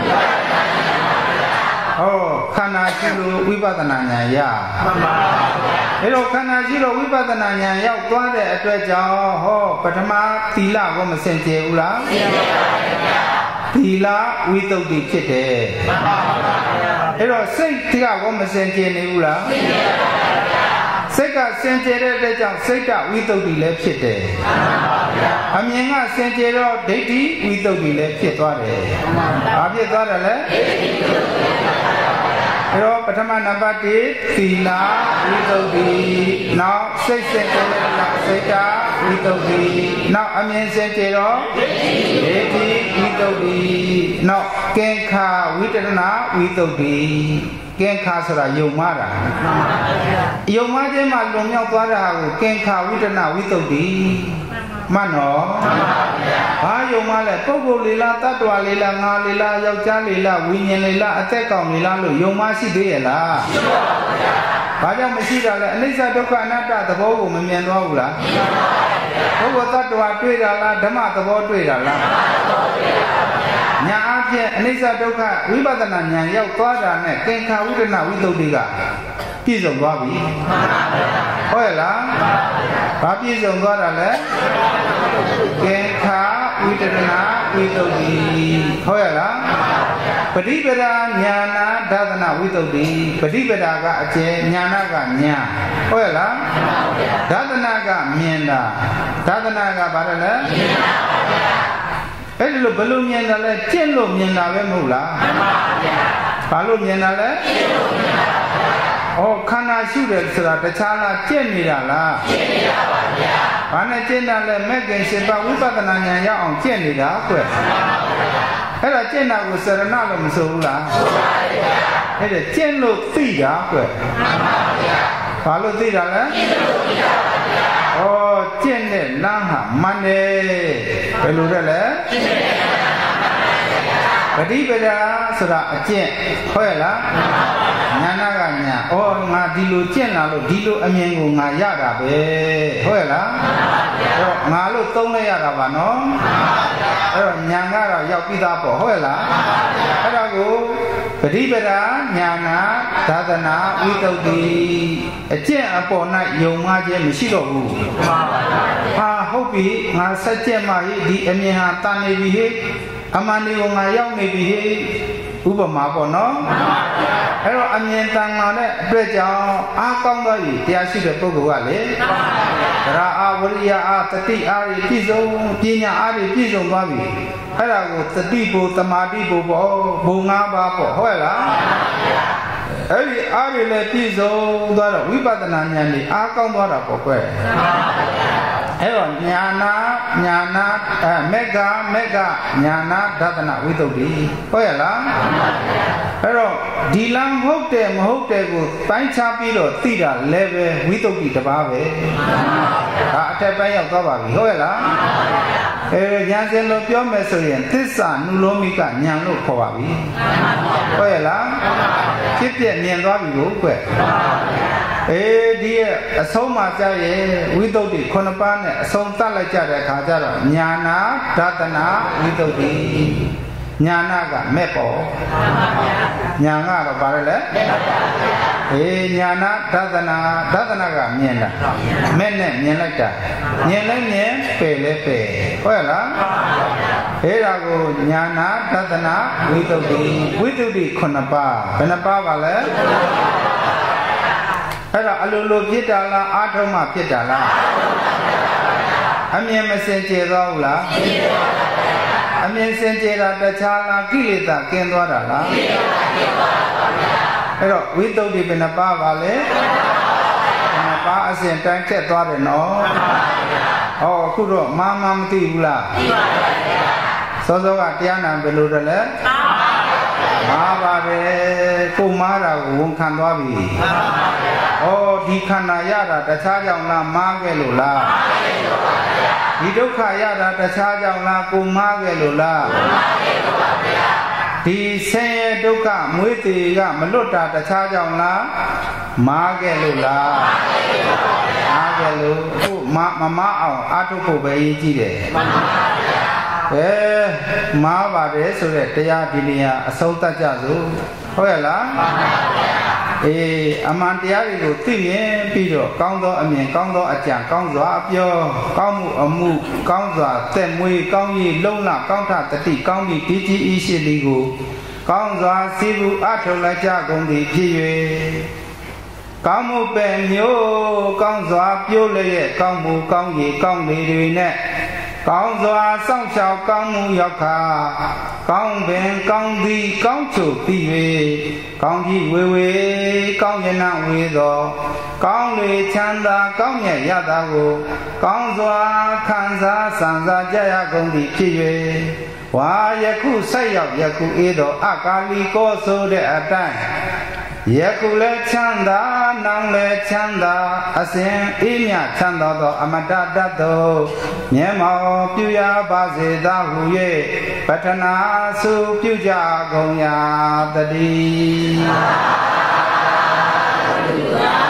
ခန္ဓာရှိလို့ဝိပဿနာဉာဏ်ရမှန်ပါဗျာအဲ့တော့ခန္ဓာရှိလို့ဝိပဿနာဉာဏ်ရောက်သွားတဲ့အတွက်ကြောင့်ပထမသီလကိုမစင်ကြယ်ဘူးလားသိပါပါဗျာသီလဝိသုဒ္ဓိဖြစ်တယ်မှန်ပါဗျာအဲ့တော့စိတ်ကိုမစင်ကြယ်နေဘူးလားသိပါပါဗျာစိတ်ကစင်ကြယ်တဲ့အတွက်ကြောင့်စိတ်တဝိသုဒ္ဓိလည်းဖြစ်တယ်မှန်ပါဗျာအမြင်ကစင်ကြယ်တော့ဒိဋ္ဌိဝိသုဒ္ဓိလည်းဖြစ်သွားတယ်မှန်ပါဘာဖြစ်သွားတယ်လဲဒိဋ္ဌိဝိသုဒ္ဓိအဲ့တော့ပထမနံပါတ်1သီလဝိသုဒ္ဓိနောက်စိတ်စင်ကြယ်တဲ့စိတ်တဝိသုဒ္ဓိနောက်အမြင်စင်ကြယ်တော့ဒိဋ္ဌိဝိသုဒ္ဓိနောက်ကင်္ခာဝိတရဏဝိသုဒ္ဓိကင်္ခာဆိုတာယုံမှားတာယုံမှားခြင်းမှာလွန်မြောက်သွားတာကိုကင်္ခာဝိတရဏဝိသုဒ္ဓိမှန်တော့ဘာယုံမှားလဲပုဂ္ဂိုလ်လေးလားတ attva လေးလားငါလေးလားယောက်ျားလေးလားဝိညာဉ်လေးလားအသက်ကောင်လေးလားလို့ယုံမှားရှိသေးရဲ့လားရှိပါဘူးဗျာဘာကြောင့်မရှိတာလဲအနိစ္စဒုက္ခအနတ္တသဘောကိုမမြင်သွားဘူးလားမြင်ပါဘူးဗျာပုဂ္ဂိုလ်တ attva တွေ့တာလားဓမ္မသဘောတွေ့တာလားဓမ္မသဘောတွေ့တာပါဗျာညာအပြင်အနိစ္စဒုက္ခဝိပဿနာဉာဏ်ရောက်သွားတာနဲ့ကင်္ခာဝိတ္တနာဝိသုဒ္ဓိကပြည့်စုံသွားပြီမှန်ပါဗျာဟုတ်ရဲ့လားမှန်ပါဗျာဘာပြည့်စုံသွားတာလဲကင်္ခာဝိတရဏဝိသုဒ္ဓိဟုတ်ရဲ့လားမှန်ပါဗျာပฏิပဒါညာနာဒါသနာဝိသုဒ္ဓိပฏิပဒါကအကျယ်ညာနာကညာဟုတ်ရဲ့လားမှန်ပါဗျာဒါသနာကမြင်တာဒါသနာကဘာလဲမြင်တာပါဗျာအဲ့ဒီလိုဘယ်လိုမြင်တာလဲကျင့်လို့မြင်တာပဲမဟုတ်လားမှန်ပါဗျာဘာလို့မြင်တာလဲကျင့်လို့မြင်တာပါဗျာခန္ဓာရှုတယ်ဆိုတာတခြားလားကျင့်နေတာလားကျင့်နေတာပါဗျာဘာနဲ့ကျင့်တာလဲမဲ့ခင်7ပါးဝိပဿနာဉာဏ်ရောက်အောင်ကျင့်နေတာကွမှန်ပါဗျာအဲ့ဒါကျင့်တာကိုစရဏလို့မဆိုဘူးလားဆိုပါဗျာအဲ့ဒါကျင့်လို့သိတာကွမှန်ပါဗျာဘာလို့သိတာလဲကျင့်လို့သိတာပါဗျာကျင့်တဲ့လမ်းဟာမှန်တယ်ဘယ်လိုလဲလဲကျင့်တဲ့လမ်းဟာမှန်တယ်ပฏิပဒါဆိုတာအကျင့်ဟုတ်ရဲ့လားညာနာကညာငါဒီလိုကျင့်လာလို့ဒီလိုအမြင်ကိုငါရတာပဲဟုတ်ရဲ့လားငါလို့သုံးလိုက်ရတာပါနော်အဲ့တော့ညာကတော့ရောက်ပြီးသားပေါ့ဟုတ်ရဲ့လားအဲ့ဒါကိုပฏิပဒါညာနာသာသနာဝိသုဒ္ဓိအကျင့်အပေါ်၌ယုံမှားခြင်းမရှိတော့ဘူးဟုတ်ပြီငါဆက်ကျက်မှဒီအမြင်ဟာတန်နေပြီဟဲ့ Amani wong ayam ni bihi upa mapo no. Hero amien tangan le berjauh akang bayi tiasi depoku wale. Kera awliya teti ari pisong pinya ari pisong babi. Hera ko teti bo tamadi bo bunga bapo hola. Heri ari le pisong dara wipatana nyani akang dara pokwe. Hero nyana mega nyana datana witodi hola. Hero dilang hokte mahokte ko pancha pilo tira leve witodi tababe. Ate payak tababi hola. Nyansen lo pyo mesoyen tissa nulomika nyang lo khawabi. Hola. Kipye nyen twabi ko kwe. Dia asoma jaya witodi khonapa ne asom tat lai ja de kha ja ro nyana datana witodi nyana ka met po nyana ro ba le nyana datana ka myen la met ne myen lai ta myen lai myen pe le pe hoy la ra ko nyana datana witodi khonapa benapa ba le Hera alulu pitta la athoma pitta la Amien mesen che thaw la Amien sen che da tacha la kileta kin thwa da la Hero witodi benapa ba le benapa asin tan thet thwa de no Ho khu ro ma ma mati bu la So ka taya nan be lo de le Ma ba de ko ma ra ko won khan thwa bi di khana yada tacha jaung la ma ke lo la di dukha yada tacha jaung la ko ma ke lo la di sen ye dukha mwe te ga ma lut ta tacha jaung la ma ke lo la ma ke lo ko ma aung a thu ko be yi ji de ma ba de so de taya di ni ya asong tat ja so hoy la amanတရားတွေကိုသိမြင်ပြီးတော့ကောင်းသောအမြင်ကောင်းသောအကြံကောင်းစွာအပြောကောင်းမှုအမှုကောင်းစွာသက်မွေးကောင်းရည်လုံလကောင်းထတတိကောင်းပြီးဒီကြီးဤရှိသည်ကိုကောင်းစွာစီးပူအထောက်လိုက်ကြကုန်သည်ဖြစ်၍ကောင်းမှုပဲမျိုးကောင်းစွာပြိုးလျက်ကောင်းမှုကောင်းရည်ကောင်းလေတွေနဲ့ကောင်းစွာစောင့်ရှောက်ကောင်းမှုရောက်ခါကောင်းပင်ကောင်းသည်ကောင်းချုပ်ပြီး၍ကောင်းကြီးဝေဝေကောင်းရနဝေသောကောင်းလေချမ်းသာကောင်းမြတ်ရတာကိုကောင်းစွာခံစားစံစားကြရကုန်သည်ဖြစ်၍ဝါယခုဆက်ရောက်ယခုအေးသောအကာလီကောဆိုတဲ့အတိုင်းယခုလည်းချမ်းသာနောင်လည်းချမ်းသာအစဉ်အေးမြချမ်းသာသောအမတတတ်သောမြတ်မောင်ပြုရပါစေသာဟု၍ပတ္ထနာစုပြုကြကုန်ရာတည်း